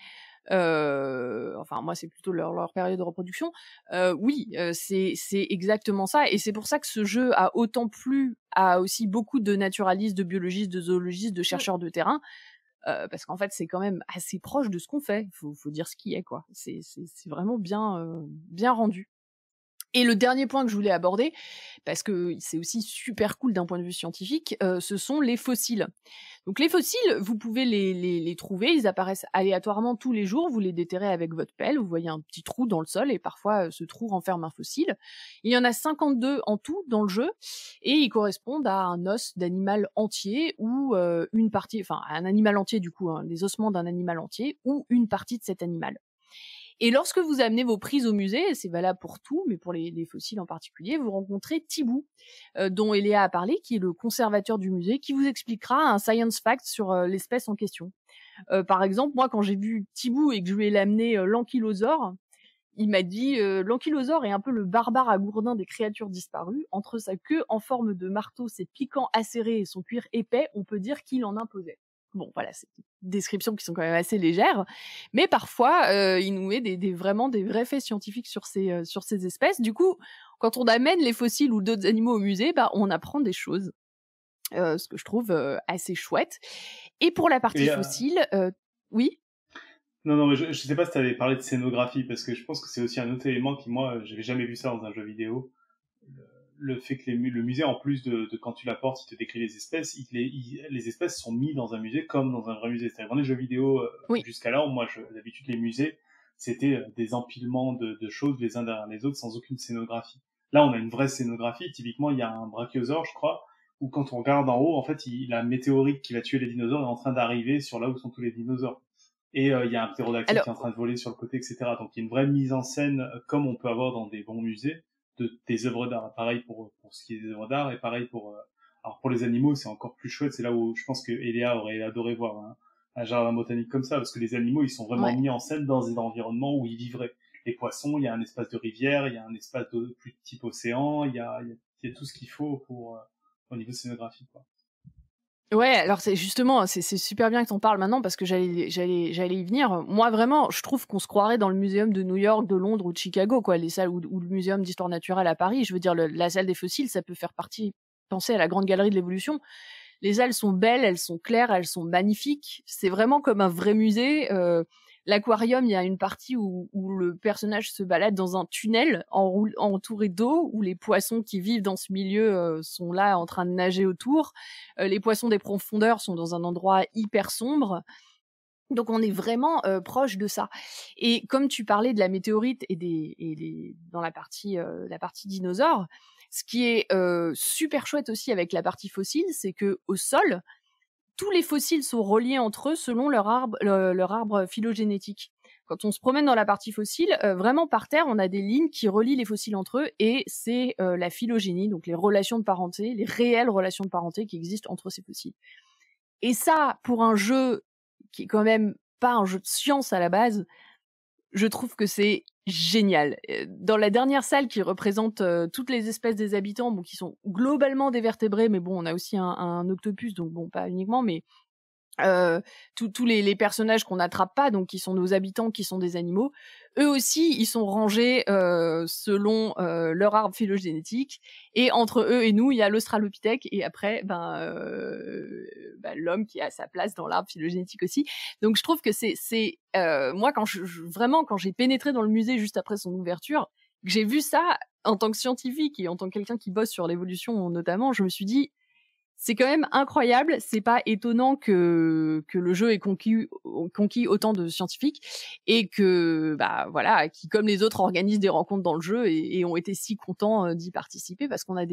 moi c'est plutôt leur période de reproduction. Oui, c'est exactement ça, et c'est pour ça que ce jeu a autant plu à aussi beaucoup de naturalistes, de biologistes, de zoologistes, de chercheurs de terrain. Parce qu'en fait c'est quand même assez proche de ce qu'on fait, faut dire ce qui est, quoi. C'est vraiment bien rendu. Et le dernier point que je voulais aborder, parce que c'est aussi super cool d'un point de vue scientifique, ce sont les fossiles. Donc les fossiles, vous pouvez les trouver, ils apparaissent aléatoirement tous les jours, vous les déterrez avec votre pelle, vous voyez un petit trou dans le sol et parfois ce trou renferme un fossile. Il y en a 52 en tout dans le jeu et ils correspondent à un os d'animal entier ou une partie, enfin un animal entier du coup, les ossements d'un animal entier ou une partie de cet animal. Et lorsque vous amenez vos prises au musée, c'est valable pour tout, mais pour les fossiles en particulier, vous rencontrez Thibou, dont Eléa a parlé, qui est le conservateur du musée, qui vous expliquera un science fact sur l'espèce en question. Par exemple, moi, quand j'ai vu Thibou et que je lui ai amené l'ankylosaure, il m'a dit l'ankylosaure est un peu le barbare agourdin des créatures disparues. Entre sa queue en forme de marteau, ses piquants acérés et son cuir épais, on peut dire qu'il en imposait. Bon, voilà, c'est des descriptions qui sont quand même assez légères, mais parfois il nous met vraiment des vrais faits scientifiques sur ces espèces. Du coup, quand on amène les fossiles ou d'autres animaux au musée, on apprend des choses, ce que je trouve assez chouette. Et pour la partie fossile, oui. Non, mais je sais pas si tu avais parlé de scénographie, parce que je pense que c'est aussi un autre élément qui, moi, j'avais jamais vu ça dans un jeu vidéo. Le fait que le musée, en plus de quand tu l'apportes, il te décrit les espèces, les espèces sont mises dans un musée comme dans un vrai musée. C'est-à-dire dans les jeux vidéo, jusqu'alors, moi, d'habitude, les musées, c'était des empilements de choses les uns derrière les autres sans aucune scénographie. Là, on a une vraie scénographie. Typiquement, il y a un brachiosaure, je crois, où quand on regarde en haut, en fait, la météorite qui va tuer les dinosaures est en train d'arriver sur là où sont tous les dinosaures. Et il y a un ptérodactyle qui est en train de voler sur le côté, etc. Donc il y a une vraie mise en scène comme on peut avoir dans des bons musées des œuvres d'art. Pareil pour ce qui est des œuvres d'art, et pareil pour les animaux, c'est encore plus chouette. C'est là où je pense que Eléa aurait adoré voir un jardin botanique comme ça, parce que les animaux, ils sont vraiment mis en scène dans un environnement où ils vivraient. Les poissons, il y a un espace de rivière, il y a un espace de plus type océan, il y a tout ce qu'il faut pour au niveau scénographique, quoi. Ouais, alors c'est super bien que t'en parles maintenant parce que j'allais y venir. Moi vraiment, je trouve qu'on se croirait dans le muséum de New York, de Londres ou de Chicago, quoi, les salles ou le muséum d'histoire naturelle à Paris. Je veux dire, la salle des fossiles, ça peut faire penser à la grande galerie de l'évolution. Les salles sont belles, elles sont claires, elles sont magnifiques. C'est vraiment comme un vrai musée. L'aquarium, il y a une partie où le personnage se balade dans un tunnel entouré d'eau, où les poissons qui vivent dans ce milieu sont là en train de nager autour. Les poissons des profondeurs sont dans un endroit hyper sombre. Donc on est vraiment proche de ça. Et comme tu parlais de la météorite dans la partie dinosaure, ce qui est super chouette aussi avec la partie fossile, c'est que au sol, tous les fossiles sont reliés entre eux selon leur arbre phylogénétique. Quand on se promène dans la partie fossile, vraiment par terre, on a des lignes qui relient les fossiles entre eux, et c'est la phylogénie, donc les relations de parenté, les réelles relations de parenté qui existent entre ces fossiles. Et ça, pour un jeu qui est quand même pas un jeu de science à la base, je trouve que c'est génial. Dans la dernière salle qui représente toutes les espèces des habitants, qui sont globalement des vertébrés, mais bon, on a aussi un octopus, donc bon, pas uniquement, mais tous les personnages qu'on n'attrape pas, donc qui sont nos habitants, qui sont des animaux, eux aussi, ils sont rangés selon leur arbre phylogénétique, et entre eux et nous, il y a l'Australopithèque, et après, l'homme qui a sa place dans l'arbre phylogénétique aussi. Donc je trouve que c'est moi, quand j'ai pénétré dans le musée juste après son ouverture, que j'ai vu ça en tant que scientifique et en tant que quelqu'un qui bosse sur l'évolution notamment, je me suis dit, c'est quand même incroyable, c'est pas étonnant que le jeu ait conquis autant de scientifiques, et que qui comme les autres organisent des rencontres dans le jeu et ont été si contents d'y participer, parce qu'on a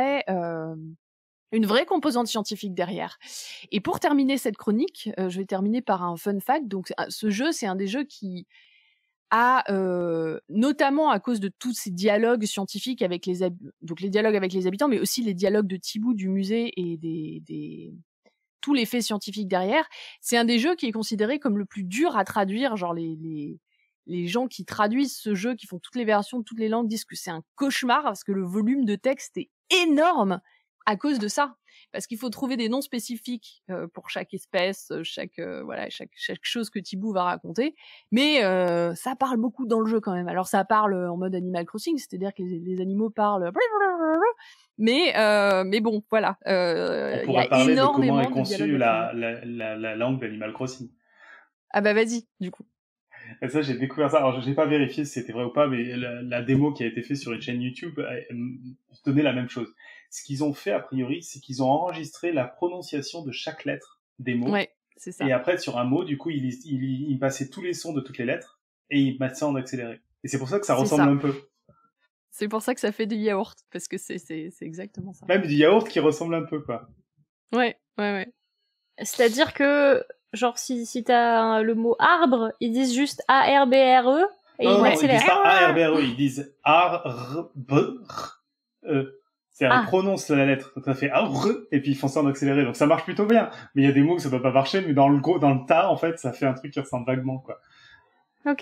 une vraie composante scientifique derrière. Et pour terminer cette chronique, je vais terminer par un fun fact. Donc ce jeu, c'est un des jeux qui a, notamment à cause de tous ces dialogues scientifiques avec donc les dialogues avec les habitants, mais aussi les dialogues de Thibaut du musée et tous les faits scientifiques derrière, c'est un des jeux qui est considéré comme le plus dur à traduire. Genre les gens qui traduisent ce jeu, qui font toutes les versions de toutes les langues, disent que c'est un cauchemar parce que le volume de texte est énorme à cause de ça. Parce qu'il faut trouver des noms spécifiques pour chaque espèce, chaque chose que Thibaut va raconter. Mais ça parle beaucoup dans le jeu quand même. Alors ça parle en mode Animal Crossing, c'est-à-dire que les animaux parlent... Mais bon, voilà. On pourrait parler de comment est conçue la langue d'Animal Crossing. Ah bah vas-y, du coup. Et ça, j'ai découvert ça. Alors, j'ai pas vérifié si c'était vrai ou pas, mais la démo qui a été faite sur une chaîne YouTube donnait la même chose. Ce qu'ils ont fait, a priori, c'est qu'ils ont enregistré la prononciation de chaque lettre des mots. Ouais, c'est ça. Et après, sur un mot, du coup, ils passaient tous les sons de toutes les lettres et ils mettent ça en accéléré. Et c'est pour ça que ça ressemble un peu. C'est pour ça que ça fait du yaourt, parce que c'est exactement ça. Même du yaourt qui ressemble un peu, quoi. Ouais. C'est-à-dire que, genre, si t'as le mot arbre, ils disent juste A-R-B-R-E, et ils accélèrent. Ils disent pas A-R-B-R-E, ils disent A-R-B-R-E. C'est-à-dire, ils prononcent la lettre. Donc ça fait A-R-E, et puis ils font ça en accéléré. Donc ça marche plutôt bien. Mais il y a des mots que ça doit pas marcher, mais dans le tas, en fait, ça fait un truc qui ressemble vaguement, quoi. Ok.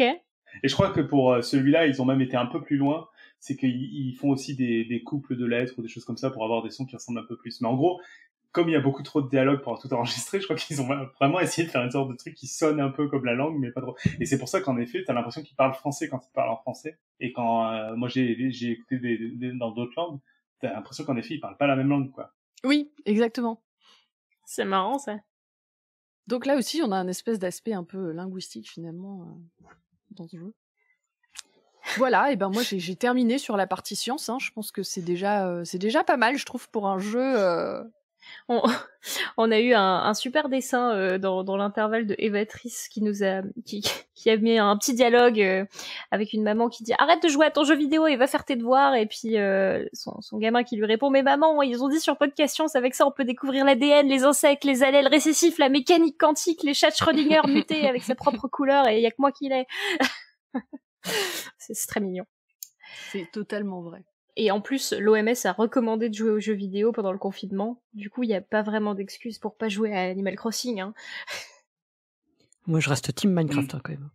Et je crois que pour celui-là, ils ont même été un peu plus loin. C'est qu'ils font aussi des couples de lettres ou des choses comme ça pour avoir des sons qui ressemblent un peu plus. Mais en gros, comme il y a beaucoup trop de dialogues pour tout enregistrer, je crois qu'ils ont vraiment essayé de faire une sorte de truc qui sonne un peu comme la langue, mais pas trop. Et c'est pour ça qu'en effet, t'as l'impression qu'ils parlent français quand ils parlent en français. Et quand moi j'ai écouté dans d'autres langues, t'as l'impression qu'en effet, ils parlent pas la même langue, quoi. Oui, exactement. C'est marrant, ça. Donc là aussi, on a un espèce d'aspect un peu linguistique, finalement, dans ce jeu. Voilà, et ben moi j'ai terminé sur la partie science. Hein. Je pense que c'est déjà pas mal, je trouve, pour un jeu. On a eu un super dessin dans l'intervalle de Evatrice qui a mis un petit dialogue avec une maman qui dit arrête de jouer à ton jeu vidéo et va faire tes devoirs, et puis son gamin qui lui répond mais maman, ils ont dit sur Podcast Science avec ça on peut découvrir l'ADN, les insectes, les allèles récessifs, la mécanique quantique, les chats de Schrödinger mutés avec sa propre couleur et il y a que moi qui l'ai. C'est très mignon. C'est totalement vrai. Et en plus, l'OMS a recommandé de jouer aux jeux vidéo pendant le confinement. Du coup, il n'y a pas vraiment d'excuse pour pas jouer à Animal Crossing. Hein. Moi, je reste team Minecraft quand même.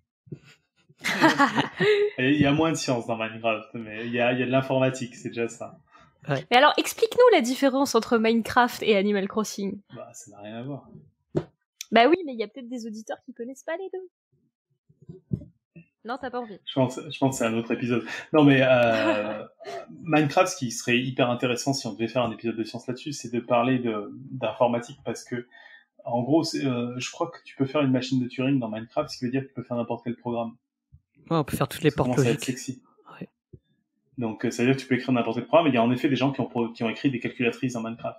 Il y a moins de science dans Minecraft, mais il y a de l'informatique, c'est déjà ça. Ouais. Mais alors, explique-nous la différence entre Minecraft et Animal Crossing. Bah, ça n'a rien à voir. Bah oui, mais il y a peut-être des auditeurs qui connaissent pas les deux. Non, t'as pas envie. Je pense que c'est un autre épisode. Non, mais Minecraft, ce qui serait hyper intéressant si on devait faire un épisode de science là-dessus, c'est de parler d'informatique, parce que, en gros, je crois que tu peux faire une machine de Turing dans Minecraft, ce qui veut dire que tu peux faire n'importe quel programme. Ouais, on peut faire toutes les portes logiques. Ça va être sexy. Ouais. Donc, ça veut dire que tu peux écrire n'importe quel programme, et il y a en effet des gens qui ont écrit des calculatrices dans Minecraft.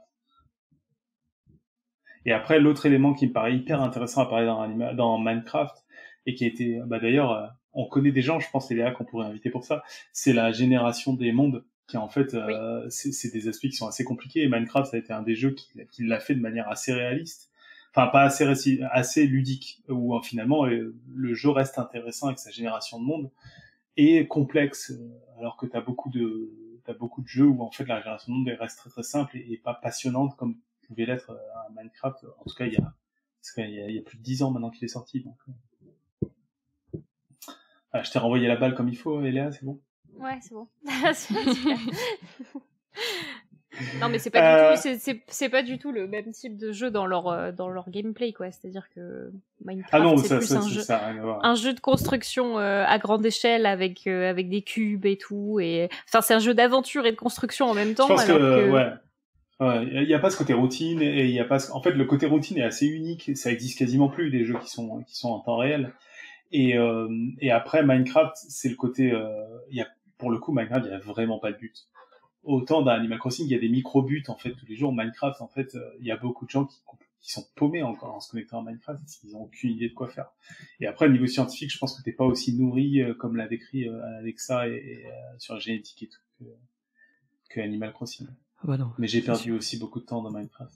Et après, l'autre élément qui me paraît hyper intéressant à parler dans Minecraft, et qui a été, d'ailleurs, on connaît des gens, je pense, Léa, qu'on pourrait inviter pour ça, c'est la génération des mondes, qui en fait, oui. C'est des aspects qui sont assez compliqués, et Minecraft, ça a été un des jeux qui l'a fait de manière assez réaliste, enfin pas assez ludique, où finalement, le jeu reste intéressant avec sa génération de mondes, et complexe, alors que t'as beaucoup de jeux où en fait la génération de mondes reste très très simple et pas passionnante comme pouvait l'être à Minecraft. En tout cas, il y a plus de 10 ans maintenant qu'il est sorti, donc... Ah, je t'ai renvoyé la balle comme il faut, Léa, c'est bon? Ouais, c'est bon. Super. Non, mais c'est pas du tout le même type de jeu dans leur gameplay, quoi. C'est-à-dire que Minecraft, c'est plus un jeu de construction à grande échelle avec des cubes et tout. Et enfin, c'est un jeu d'aventure et de construction en même temps. Je pense ouais. Il y a pas ce côté routine et il y a pas en fait le côté routine est assez unique. Ça existe quasiment plus des jeux qui sont en temps réel. Et après Minecraft, c'est le côté pour le coup Minecraft, il y a vraiment pas de but. Autant dans Animal Crossing, il y a des micro-buts en fait tous les jours. Minecraft, en fait, il y a beaucoup de gens qui sont paumés encore en se connectant à Minecraft parce qu'ils ont aucune idée de quoi faire. Et après, au niveau scientifique, je pense que t'es pas aussi nourri comme l'a décrit Alexa et sur la génétique et tout que Animal Crossing. Ah bah non, mais j'ai perdu aussi beaucoup de temps dans Minecraft.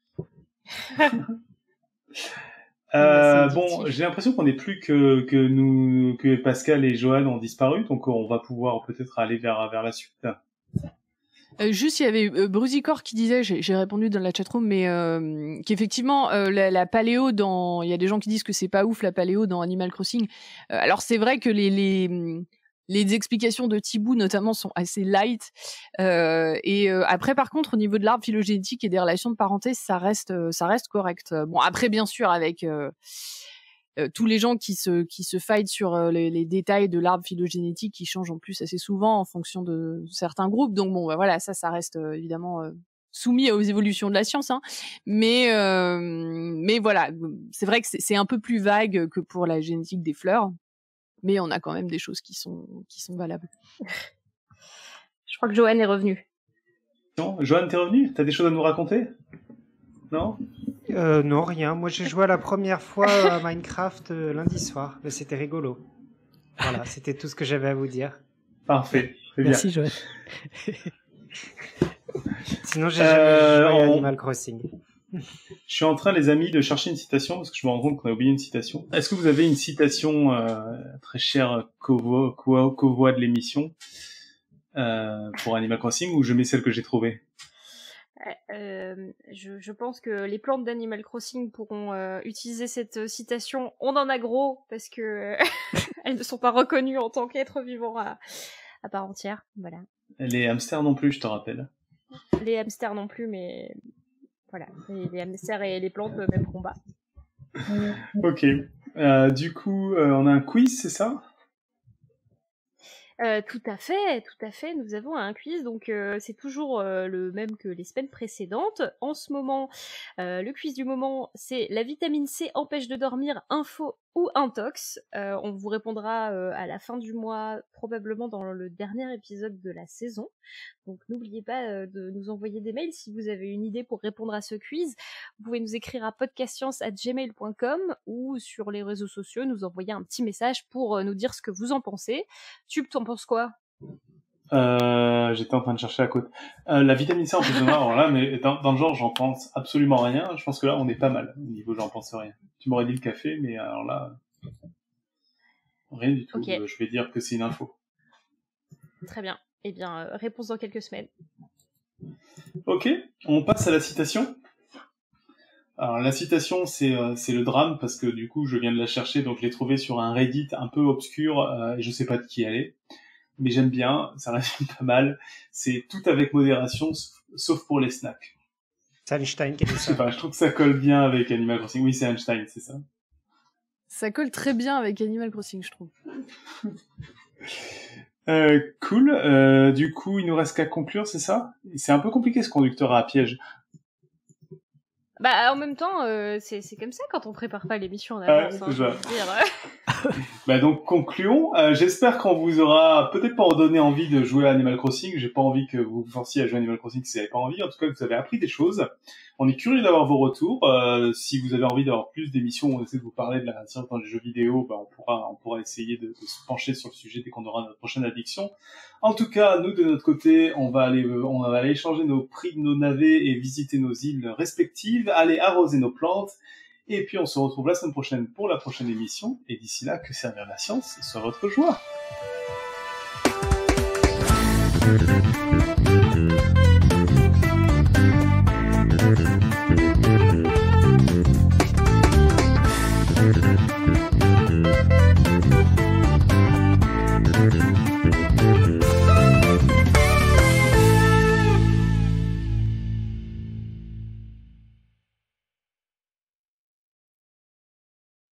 Bon, j'ai l'impression qu'on n'est plus que Pascal et Johan ont disparu, donc on va pouvoir peut-être aller vers la suite. Juste, il y avait Brusicor qui disait, j'ai répondu dans la chatroom, mais qu'effectivement, la paléo il y a des gens qui disent que c'est pas ouf la paléo dans Animal Crossing. Alors c'est vrai que les explications de Thibaut notamment sont assez light. Après, par contre, au niveau de l'arbre phylogénétique et des relations de parenté, ça reste correct. Bon, après, bien sûr, avec tous les gens qui se fightent sur les détails de l'arbre phylogénétique qui changent en plus assez souvent en fonction de certains groupes. Donc bon, voilà, ça reste évidemment soumis aux évolutions de la science, hein. Mais voilà, c'est vrai que c'est un peu plus vague que pour la génétique des fleurs. Mais on a quand même des choses qui sont valables. Je crois que Johan est revenu. Non, Johan, t'es revenu? T'as des choses à nous raconter? Non? Non, rien. Moi, j'ai joué la première fois à Minecraft lundi soir. Mais c'était rigolo. Voilà, c'était tout ce que j'avais à vous dire. Parfait. Merci, Johan. Sinon, j'ai jamais joué à Animal Crossing. Je suis en train, les amis, de chercher une citation parce que je me rends compte qu'on a oublié une citation. Est-ce que vous avez une citation très chère co-voix de l'émission pour Animal Crossing, ou je mets celle que j'ai trouvée? Je pense que les plantes d'Animal Crossing pourront utiliser cette citation. On en a gros parce que elles ne sont pas reconnues en tant qu'êtres vivants à part entière. Voilà. Les hamsters non plus, je te rappelle. Les hamsters non plus, mais voilà. Les hamsters et les plantes, même combat. Ok. Du coup, on a un quiz, c'est ça ? Tout à fait. Nous avons un quiz, donc c'est toujours le même que les semaines précédentes. En ce moment, le quiz du moment, c'est la vitamine C empêche de dormir, info ou intox. On vous répondra à la fin du mois, probablement dans le dernier épisode de la saison. Donc n'oubliez pas de nous envoyer des mails si vous avez une idée pour répondre à ce quiz. Vous pouvez nous écrire à podcastscience@gmail.com ou sur les réseaux sociaux, nous envoyer un petit message pour nous dire ce que vous en pensez. Tube, t'en penses quoi ? J'étais en train de chercher à côté. La vitamine C en plus de moi, alors là, mais dans le genre, j'en pense absolument rien. Je pense que là, on est pas mal au niveau j'en pense rien. Tu m'aurais dit le café, mais alors là, rien du tout. Okay. Je vais dire que c'est une info. Très bien. Eh bien, réponse dans quelques semaines. Ok, on passe à la citation. Alors la citation, c'est le drame parce que du coup, je viens de la chercher, donc je l'ai trouvée sur un Reddit un peu obscur et je sais pas de qui elle est. Mais j'aime bien, ça résume pas mal. C'est tout avec modération, sauf pour les snacks. C'est Einstein qui a dit ça. Je sais pas, je trouve que ça colle bien avec Animal Crossing. Oui, c'est Einstein, c'est ça. Ça colle très bien avec Animal Crossing, je trouve. Cool. Du coup, il nous reste qu'à conclure, c'est ça ? C'est un peu compliqué ce conducteur à piège. Bah, en même temps, c'est comme ça quand on prépare pas l'émission en avance. C'est ça. Donc, concluons. J'espère qu'on vous aura peut-être pas donné envie de jouer à Animal Crossing. J'ai pas envie que vous vous forciez à jouer à Animal Crossing si vous n'avez pas envie. En tout cas, vous avez appris des choses. On est curieux d'avoir vos retours. Si vous avez envie d'avoir plus d'émissions, on essaie de vous parler de la science dans les jeux vidéo. On pourra essayer de se pencher sur le sujet dès qu'on aura notre prochaine addiction. En tout cas, nous, de notre côté, on va aller échanger nos prix de nos navets et visiter nos îles respectives, aller arroser nos plantes. Et puis, on se retrouve la semaine prochaine pour la prochaine émission. Et d'ici là, que servir la science soit votre joie.